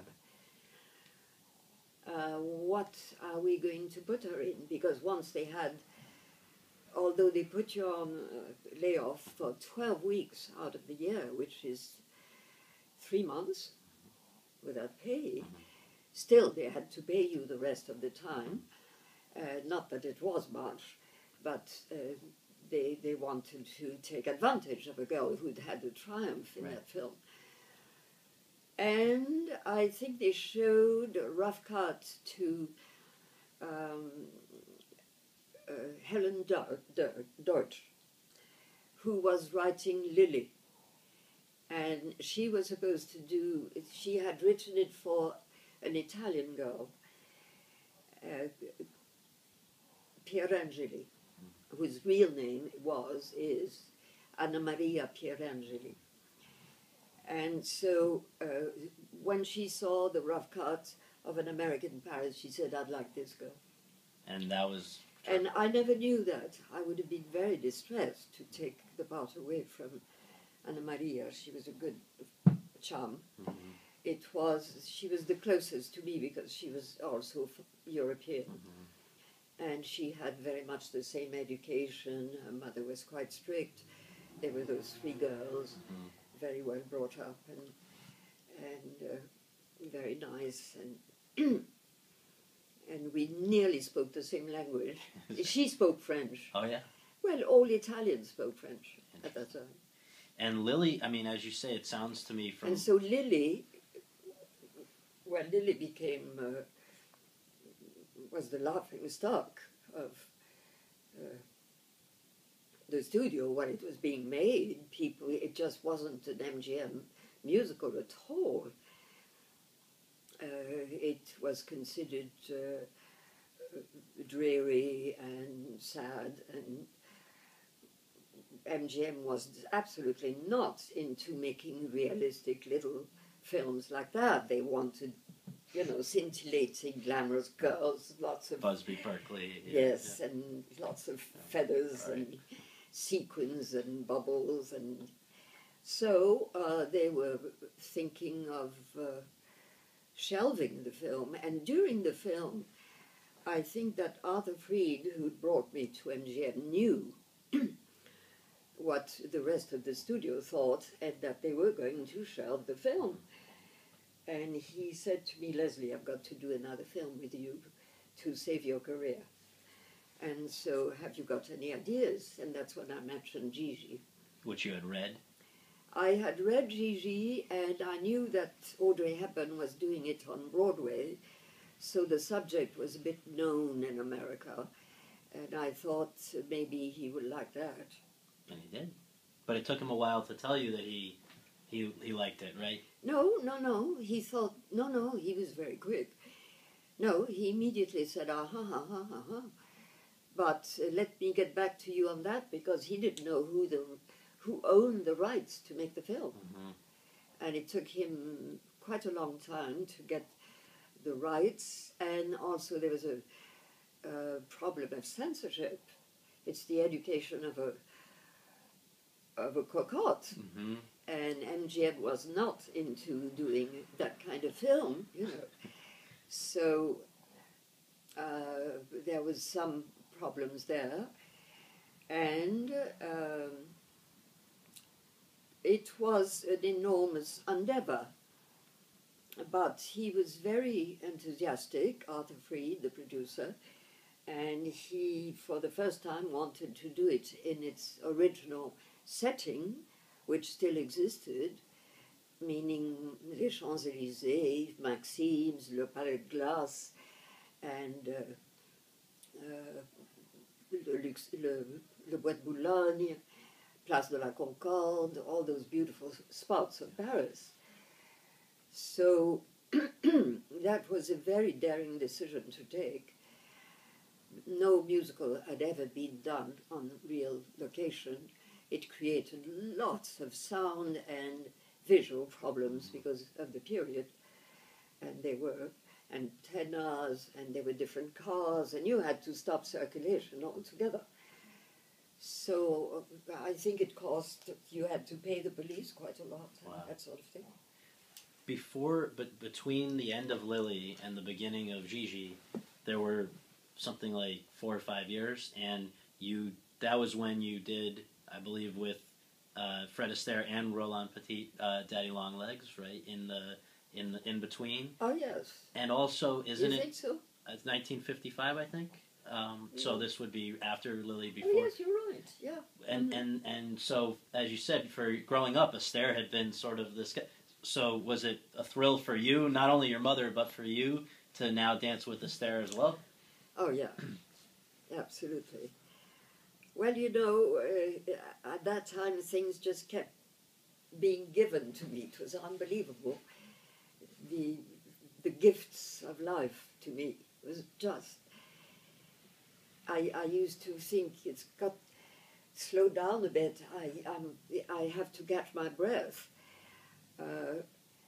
Uh, what are we going to put her in? Because once they had, although they put you on uh, layoff for twelve weeks out of the year, which is three months without pay, mm-hmm. still they had to pay you the rest of the time. Uh, not that it was much, but uh, they they wanted to take advantage of a girl who'd had a triumph in right. that film. And I think they showed a rough cut to um, uh, Helen Deutsch, who was writing Lily. And she was supposed to do, she had written it for an Italian girl, uh, Pierangeli, whose real name was, is Anna Maria Pierangeli. And so uh, when she saw the rough cut of An American in Paris, she said, I'd like this girl. And that was... And I never knew that. I would have been very distressed to take the part away from Anna Maria. She was a good chum. Mm-hmm. It was, she was the closest to me because she was also European. Mm-hmm. And she had very much the same education. Her mother was quite strict. There were those three girls, mm-hmm. very well brought up and and uh, very nice. And and we nearly spoke the same language. She spoke French. Oh, yeah? Well, all Italians spoke French at that time. And Lily, I mean, as you say, it sounds to me from... And so Lily, well, Lily became... Uh, was the laughing stock of uh, the studio when it was being made. People, it just wasn't an M G M musical at all. Uh, it was considered uh, dreary and sad, and M G M was absolutely not into making realistic little films like that. They wanted, you know, scintillating, glamorous girls, lots of... Busby Berkeley. Yeah, yes, yeah. and lots of feathers right. and sequins and bubbles. And so uh, they were thinking of uh, shelving the film. And during the film, I think that Arthur Freed, who brought me to M G M, knew what the rest of the studio thought and that they were going to shelve the film. And he said to me, Leslie, I've got to do another film with you to save your career. And so, have you got any ideas? And that's when I mentioned Gigi. Which you had read? I had read Gigi, and I knew that Audrey Hepburn was doing it on Broadway, so the subject was a bit known in America, and I thought maybe he would like that. And he did. But it took him a while to tell you that he he he liked it, right? No, no, no. He thought, no, no, he was very quick. No, he immediately said, ah, ha, ha, ha, ha, ha. But uh, let me get back to you on that, because he didn't know who the who owned the rights to make the film. Mm-hmm. And it took him quite a long time to get the rights, and also there was a, a problem of censorship. It's the education of a of a cocotte. Mm-hmm. And M G M was not into doing that kind of film, you know. So uh, there was some problems there, and um, it was an enormous endeavor. But he was very enthusiastic, Arthur Freed, the producer, and he, for the first time, wanted to do it in its original setting, which still existed, meaning les Champs-Élysées, Maxime's, le Palais de Glace, and uh, uh, le, Lux, le, le Bois de Boulogne, Place de la Concorde, all those beautiful spots of Paris. So that was a very daring decision to take. No musical had ever been done on real location. It created lots of sound and visual problems because of the period, and they were antennas, and there were different cars, and you had to stop circulation altogether. So uh, I think it cost, you had to pay the police quite a lot, and wow. that sort of thing. Before, but between the end of Lily and the beginning of Gigi, there were something like four or five years, and you that was when you did, I believe, with uh, Fred Astaire and Roland Petit, uh, Daddy Long Legs, right, in the in the in between. Oh yes. And also, isn't you it? think so? It's nineteen fifty-five, I think. Um, Yeah. So this would be after Lily, before. Oh yes, you're right. Yeah. And Mhm. and and so, as you said, for growing up, Astaire had been sort of this guy. So was it a thrill for you, not only your mother, but for you, to now dance with Astaire as well? Oh yeah, absolutely. Well, you know, uh, at that time things just kept being given to me. It was unbelievable. The the gifts of life to me was just. I I used to think it's got slow down a bit. I I'm, I have to catch my breath. Uh,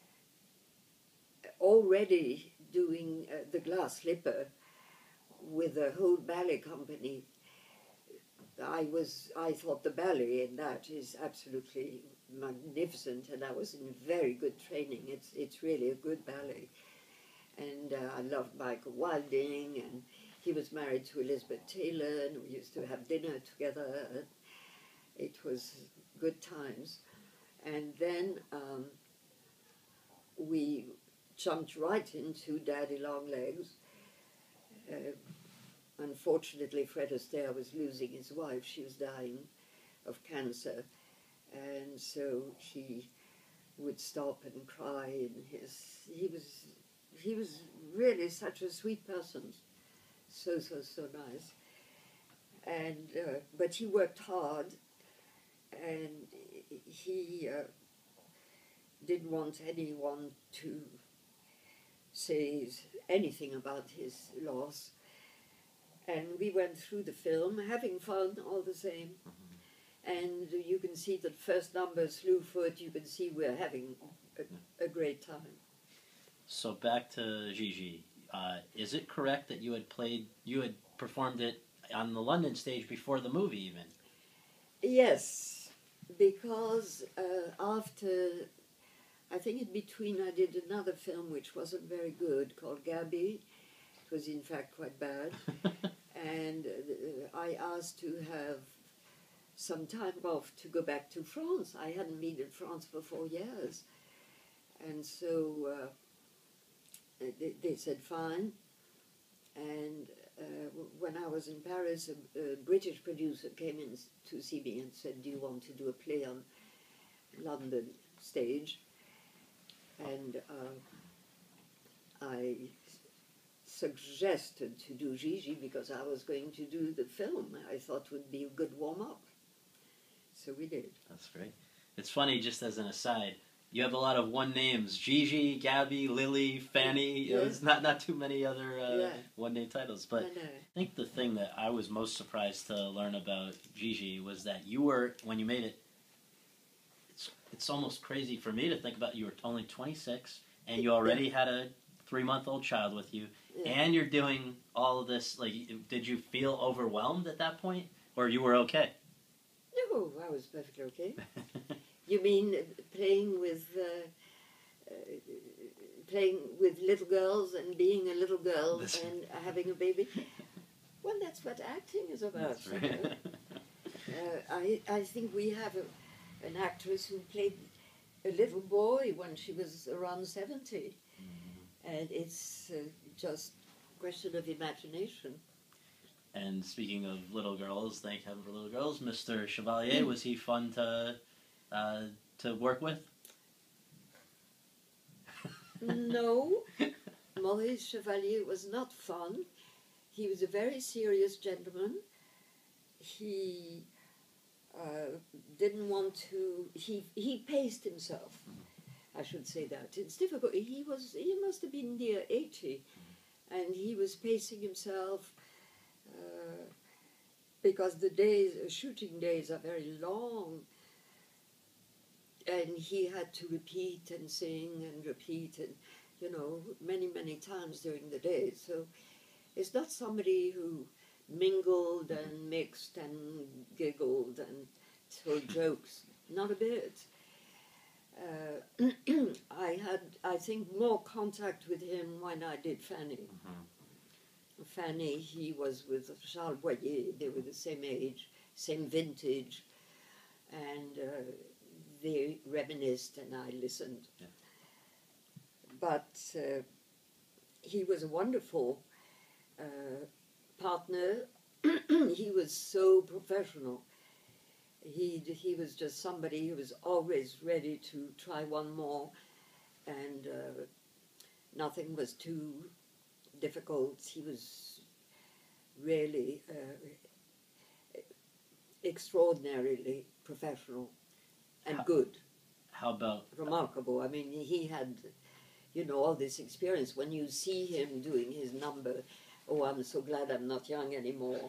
already doing uh, the Glass Slipper with the whole ballet company, I was I thought the ballet in that is absolutely magnificent, and I was in very good training. It's it's really a good ballet, and uh, I loved Michael Wilding, and he was married to Elizabeth Taylor, and we used to have dinner together. And it was good times. And then um, we jumped right into Daddy Long Legs. Uh, unfortunately, Fred Astaire was losing his wife. She was dying of cancer. And so he would stop and cry. And his, he was he was really such a sweet person. So, so, so nice. And, uh, but he worked hard. And he uh, didn't want anyone to say anything about his loss. And we went through the film, having fun all the same. Mm-hmm. And you can see the first number, Slewfoot, you can see we're having a, a great time. So back to Gigi. Uh, is it correct that you had played, you had performed it on the London stage before the movie even? Yes, because uh, after, I think in between I did another film which wasn't very good called Gabby. It was in fact quite bad. And uh, I asked to have some time off to go back to France. I hadn't been in France for four years. And so uh, they, they said fine. And uh, when I was in Paris, a, a British producer came in to see me and said, "Do you want to do a play on London stage?" And uh, I suggested to do Gigi because I was going to do the film. I thought would be a good warm-up. So we did. That's great. It's funny, just as an aside, you have a lot of one names: Gigi, Gabby, Lily, Fanny. You know, Yeah. there's not not too many other uh, Yeah. one name titles. But I know. I think the thing that I was most surprised to learn about Gigi was that you were, when you made it, it's it's almost crazy for me to think about. You were only twenty-six and you already had a three-month-old child with you, Yeah. and you're doing all of this. Like, did you feel overwhelmed at that point, or you were okay? No, I was perfectly okay. You mean playing with uh, uh, playing with little girls and being a little girl That's and having a baby? Well, that's what acting is about. That's you right. know. uh, I I think we have a, an actress who played a little boy when she was around seventy, Mm-hmm. and it's uh, just a question of imagination. And speaking of little girls, thank heaven for little girls, Mister Chevalier, was he fun to uh, to work with? No, Maurice Chevalier was not fun. He was a very serious gentleman. He uh, didn't want to. He he paced himself. I should say that it's difficult. He was. He must have been near eighty, and he was pacing himself uh, because the days, shooting days, are very long. And he had to repeat and sing and repeat and, you know, many, many times during the day. So it's not somebody who mingled and mixed and giggled and told jokes. Not a bit. Uh, I had, I think, more contact with him when I did Fanny. Mm-hmm. Fanny, he was with Charles Boyer. They were the same age, same vintage. And... Uh, they reminisced and I listened. Yeah. But uh, he was a wonderful uh, partner. He was so professional. He, he was just somebody who was always ready to try one more, and uh, nothing was too difficult. He was really uh, extraordinarily professional. And How, good. How about... Remarkable. I mean, he had, you know, all this experience. When you see him doing his number, "Oh, I'm so glad I'm not young anymore,"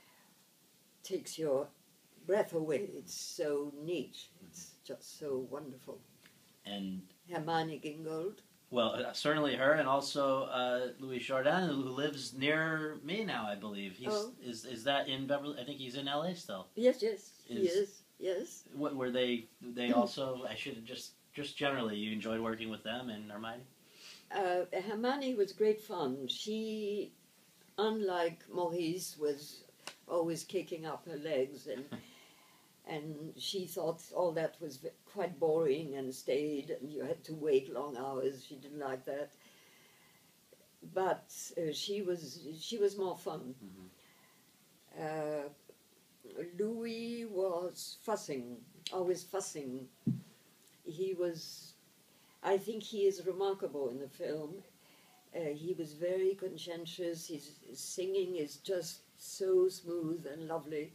takes your breath away. It's so neat. It's just so wonderful. And... Hermione Gingold. Well, uh, certainly her, and also uh, Louis Jourdain, who lives near me now, I believe. He's, Oh. Is is that in Beverly? I think he's in L A still. Yes, yes, he Is- is. Yes. What were they? They also. I should just just generally. You enjoyed working with them and Hermione. Uh, Hermione was great fun. She, unlike Maurice, was always kicking up her legs, and and she thought all that was v- quite boring and stayed, and you had to wait long hours. She didn't like that. But uh, she was she was more fun. Mm-hmm. Uh, Louis was fussing, always fussing. He was, I think he is remarkable in the film. Uh, he was very conscientious. His singing is just so smooth and lovely.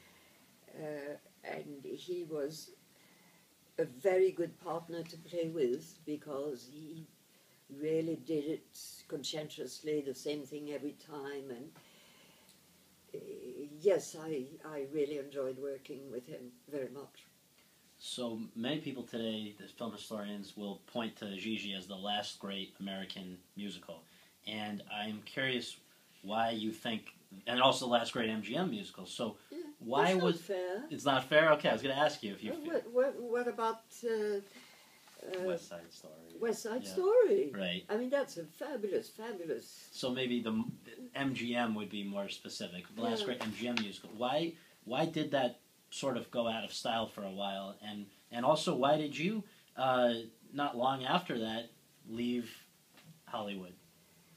Uh, and he was a very good partner to play with because he really did it conscientiously, the same thing every time. And uh, yes, I, I really enjoyed working with him very much. So many people today, the film historians, will point to Gigi as the last great American musical. And I'm curious why you think, and also the last great M G M musical. So Yeah, why that's not was fair? it's not fair? Okay, I was going to ask you if you Uh, feel what, what, what about uh, uh, West Side Story. West Side Yeah. Story? Right. I mean, that's a fabulous, fabulous. So maybe the M G M would be more specific. The last Yeah. great M G M musical. Why why did that sort of go out of style for a while? And and also, why did you uh, not long after that leave Hollywood?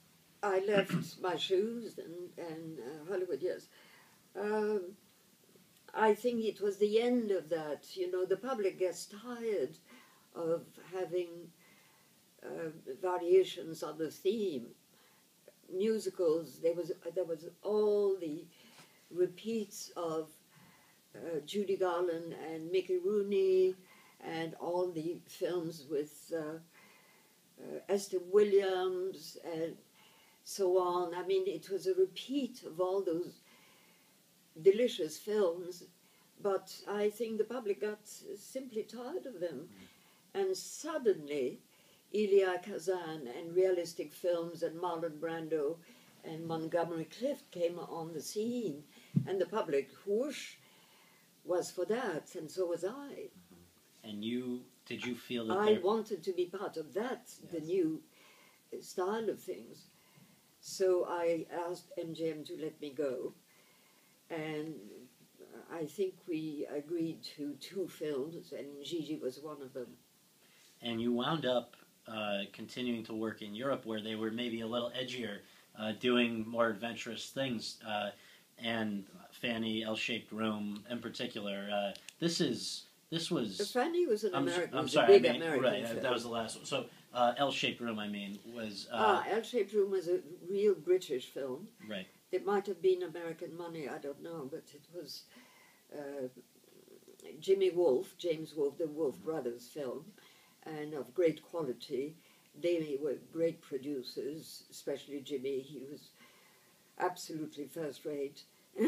I left my shoes and, and uh, Hollywood, yes. Um, I think it was the end of that. You know, the public gets tired of having uh, variations on the theme. Musicals, there was, there was all the repeats of uh, Judy Garland and Mickey Rooney and all the films with uh, uh, Esther Williams and so on. I mean, it was a repeat of all those delicious films, but I think the public got simply tired of them. Mm. And suddenly, Elia Kazan and realistic films and Marlon Brando and Montgomery Clift came on the scene, and the public, whoosh, was for that, and so was I. Mm-hmm. And you, did you feel that I there... wanted to be part of that, yes. The new style of things. So I asked M G M to let me go, and I think we agreed to two films, and Gigi was one of them. And you wound up uh, continuing to work in Europe, where they were maybe a little edgier, uh, doing more adventurous things, uh, and Fanny, L-Shaped Room in particular. Uh, this is this was. The Fanny was an I'm, American. I'm was sorry, a big I mean, American right? film. That was the last one. So uh, L-Shaped Room, I mean, was. Uh, ah, L-Shaped Room was a real British film. Right. It might have been American money, I don't know, but it was uh, Jimmy Wolfe, James Wolfe, the Wolfe brothers film, and of great quality. They were great producers, especially Jimmy. He was absolutely first rate.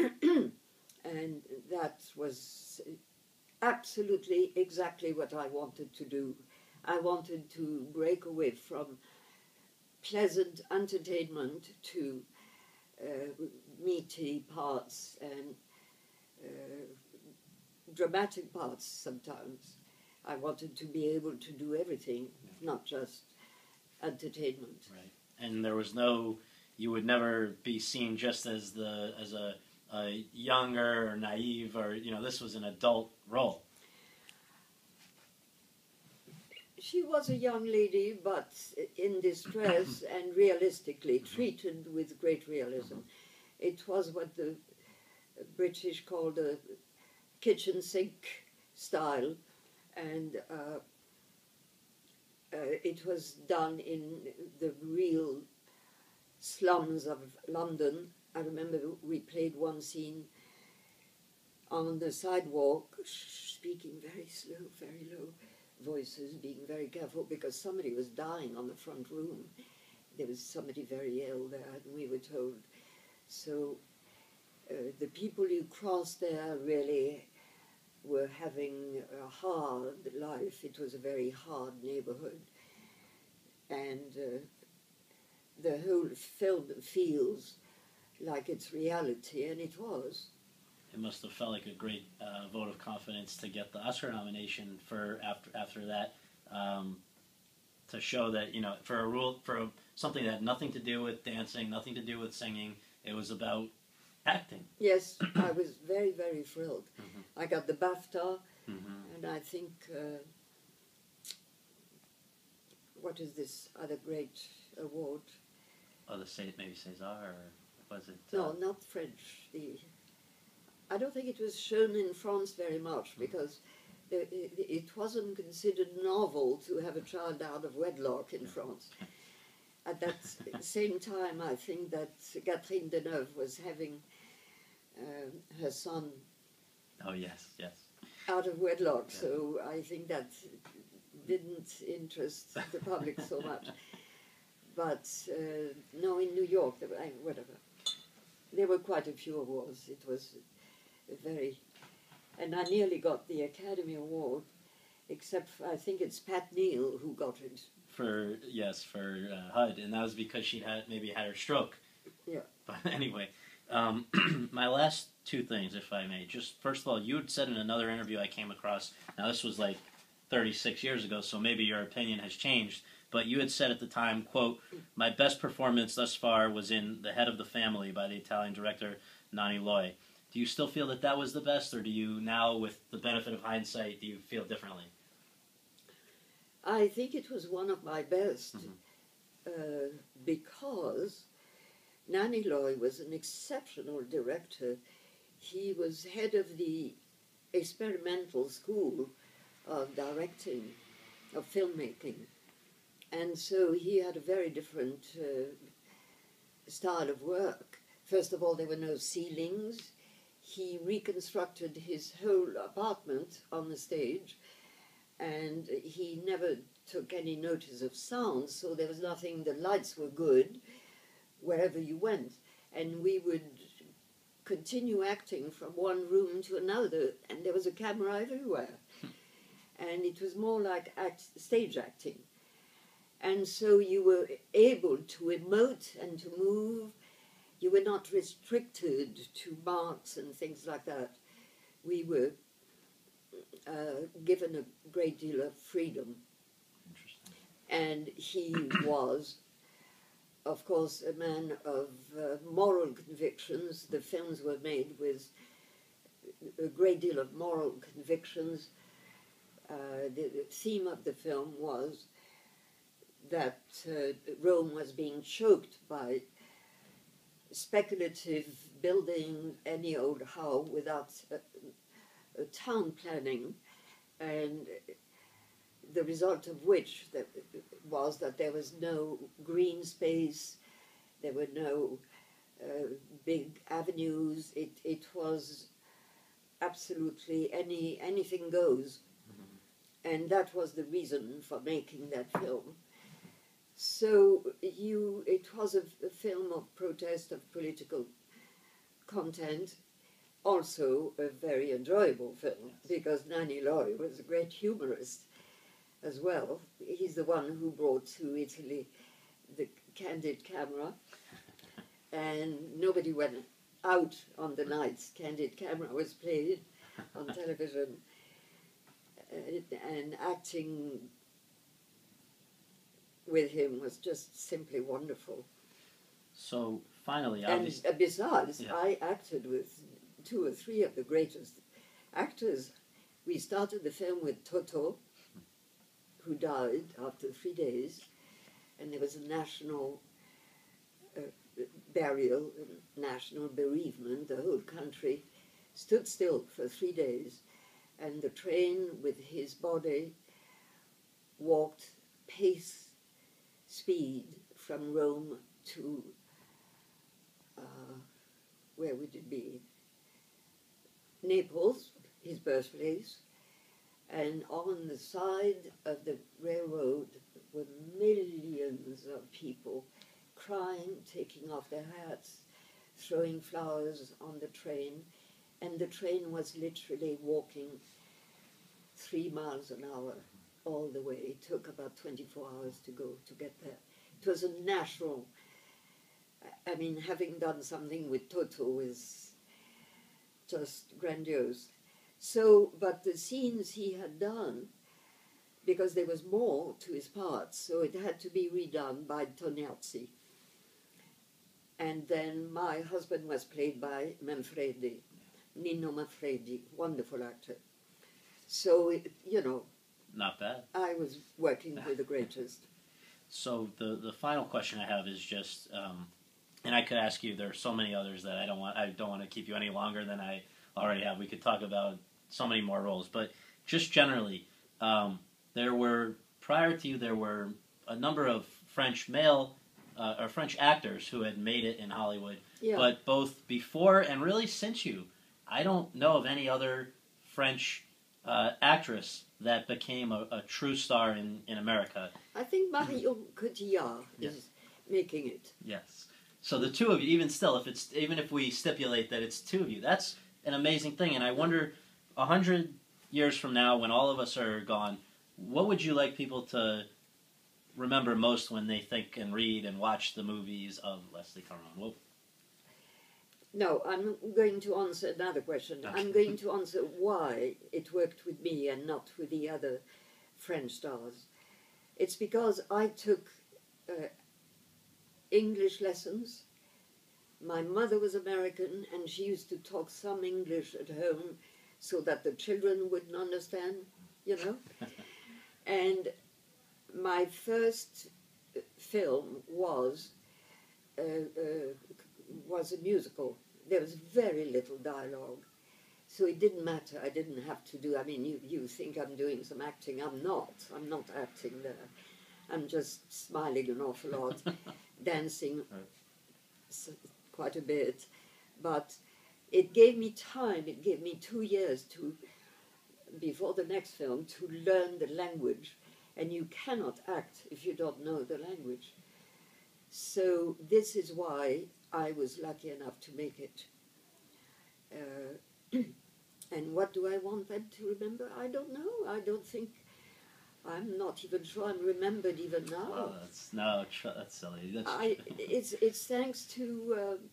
And that was absolutely exactly what I wanted to do. I wanted to break away from pleasant entertainment to uh, meaty parts and uh, dramatic parts sometimes. I wanted to be able to do everything, yeah. Not just entertainment. Right. And there was no, you would never be seen just as the as a, a younger or naive, or, you know, this was an adult role. She was a young lady, but in distress and realistically treated with great realism. It was what the British called a kitchen sink style, and uh, uh, it was done in the real slums of London. I remember we played one scene on the sidewalk, speaking very slow, very low voices, being very careful, because somebody was dying on the front room. There was somebody very ill there, and we were told. So uh, the people who crossed there really were having a hard life. It was a very hard neighborhood. And uh, the whole film feels like it's reality, and it was. It must have felt like a great uh, vote of confidence to get the Oscar nomination for after after that, um, to show that, you know, for a rule for a, something that had nothing to do with dancing, nothing to do with singing, it was about acting. Yes, I was very very thrilled. Mm-hmm. I got the BAFTA, mm-hmm. and I think uh, what is this other great award? Oh, the maybe César, or was it? No, uh, not French. The I don't think it was shown in France very much, because it, it wasn't considered novel to have a child out of wedlock in France. At that same time, I think that Catherine Deneuve was having uh, her son oh, yes, yes. out of wedlock, Yeah. so I think that didn't interest the public so much. But uh, no, in New York, there were, whatever. There were quite a few awards. It was very, and I nearly got the Academy Award, except for, I think it's Pat Neal who got it. For, yes, for uh, H U D, and that was because she had maybe had her stroke. Yeah. But anyway, um, my last two things, if I may. Just, first of all, you had said in another interview I came across, now this was like thirty-six years ago, so maybe your opinion has changed, but you had said at the time, quote, "My best performance thus far was in The Head of the Family" by the Italian director Nanni Loy. Do you still feel that that was the best, or do you now, with the benefit of hindsight, do you feel differently? I think it was one of my best, Mm-hmm. uh, because Nanny Loy was an exceptional director. He was head of the experimental school of directing, of filmmaking. And so he had a very different uh, style of work. First of all, there were no ceilings. He reconstructed his whole apartment on the stage, and he never took any notice of sound, so there was nothing, the lights were good wherever you went. And we would continue acting from one room to another, and there was a camera everywhere. And it was more like act, stage acting. And so you were able to emote and to move. You were not restricted to marks and things like that. We were uh, given a great deal of freedom. Interesting. And he was, of course, a man of uh, moral convictions. The films were made with a great deal of moral convictions. Uh, the, the theme of the film was that uh, Rome was being choked by speculative building any old how without a, a town planning, and the result of which that was that there was no green space, there were no uh, big avenues. It it was absolutely any anything goes, mm-hmm. And that was the reason for making that film. So you, it was a, a film of protest, of political content, also a very enjoyable film, yes. Because Nanny Loy was a great humorist as well. He's the one who brought to Italy the candid camera, and nobody went out on the nights candid camera was played on television, and, and acting with him was just simply wonderful. So finally, and obviously, besides, yeah. I acted with two or three of the greatest actors. We started the film with Toto, who died after three days, and there was a national uh, burial, a national bereavement. The whole country stood still for three days, and the train with his body walked pace speed from Rome to, uh, where would it be? Naples, his birthplace, and on the side of the railroad were millions of people crying, taking off their hats, throwing flowers on the train, and the train was literally walking three miles an hour all the way. It took about twenty-four hours to go to get there. It was a national, I mean, having done something with Toto is just grandiose. So, but the scenes he had done, because there was more to his parts, so it had to be redone by Tognazzi. And then my husband was played by Manfredi, Nino Manfredi, wonderful actor. So, it, you know, not bad. I was working with the greatest. So the the final question I have is just, um, and I could ask you. There are so many others that I don't want. I don't want to keep you any longer than I already have. We could talk about so many more roles, but just generally, um, there were prior to you there were a number of French male uh, or French actors who had made it in Hollywood. Yeah. But both before and really since you, I don't know of any other French uh, actress that became a, a true star in, in America. I think Marion Cotillard Yes. is making it. Yes. So the two of you, even still, if it's even if we stipulate that it's two of you, that's an amazing thing. And I wonder, a hundred years from now, when all of us are gone, what would you like people to remember most when they think and read and watch the movies of Leslie Caron? Well, No, I'm going to answer another question. Okay. I'm going to answer why it worked with me and not with the other French stars. It's because I took uh, English lessons. My mother was American, and she used to talk some English at home so that the children wouldn't understand, you know. And my first film was a, a was a musical. There was very little dialogue. So it didn't matter. I didn't have to do, I mean, you, you think I'm doing some acting. I'm not. I'm not acting there. I'm just smiling an awful lot, dancing s- quite a bit. But it gave me time. It gave me two years to, before the next film, to learn the language. And you cannot act if you don't know the language. So this is why I was lucky enough to make it. Uh, and what do I want them to remember? I don't know. I don't think, I'm not even sure I'm remembered even now. Well, that's, no, tr- that's silly. That's I, it's, it's thanks to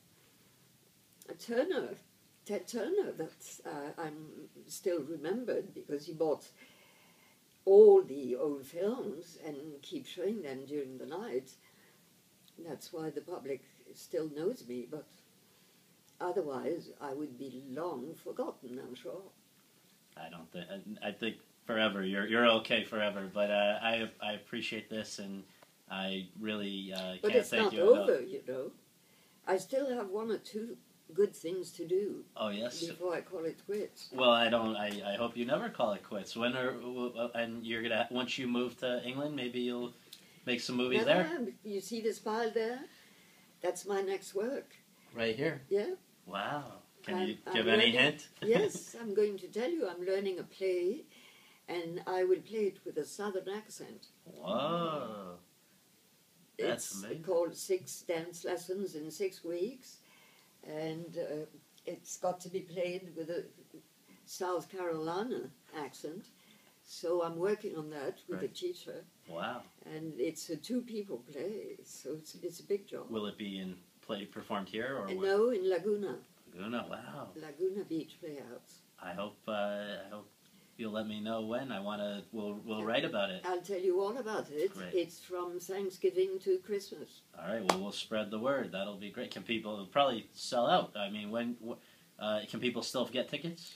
uh, Turner, Ted Turner, that uh, I'm still remembered, because he bought all the old films and keep showing them during the night. That's why the public still knows me, but otherwise I would be long forgotten, I'm sure. I don't think. I, I think forever. You're you're okay forever. But uh, I I appreciate this, and I really uh, But can't it's thank not you over, enough. you know. I still have one or two good things to do Oh yes. before I call it quits. Well, I don't. I, I hope you never call it quits. When are and you're gonna once you move to England, maybe you'll make some movies Now, there. you see this pile there? That's my next work. Right here. Yeah. Wow. Can I'm- you I'm give any learning- hint? Yes, I'm going to tell you. I'm learning a play, and I will play it with a southern accent. Whoa. That's It's amazing. called Six Dance Lessons in Six Weeks, and uh, it's got to be played with a South Carolina accent. So I'm working on that with Right. a teacher, Wow. and it's a two-people play, so it's it's a big job. Will it be in play performed here or And where? no, in Laguna, Laguna? Wow. Laguna Beach Playhouse. I hope uh, I hope you'll let me know when. I want to. We'll we'll write about it. I'll tell you all about it. Great. It's from Thanksgiving to Christmas. All right. Well, we'll spread the word. That'll be great. Can people it'll probably sell out? I mean, when uh, can people still get tickets?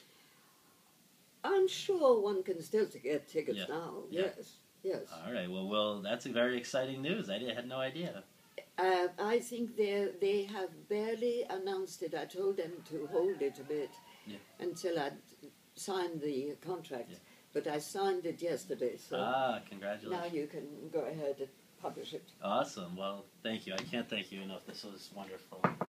I'm sure one can still to get tickets Yeah. now. Yeah. Yes, yes. All right. Well, well, that's very exciting news. I did, had no idea. Uh, I think they they have barely announced it. I told them to hold it a bit Yeah. until I'd signed the contract. Yeah. But I signed it yesterday, so Ah, now congratulations. you can go ahead and publish it. Awesome. Well, thank you. I can't thank you enough. This was wonderful.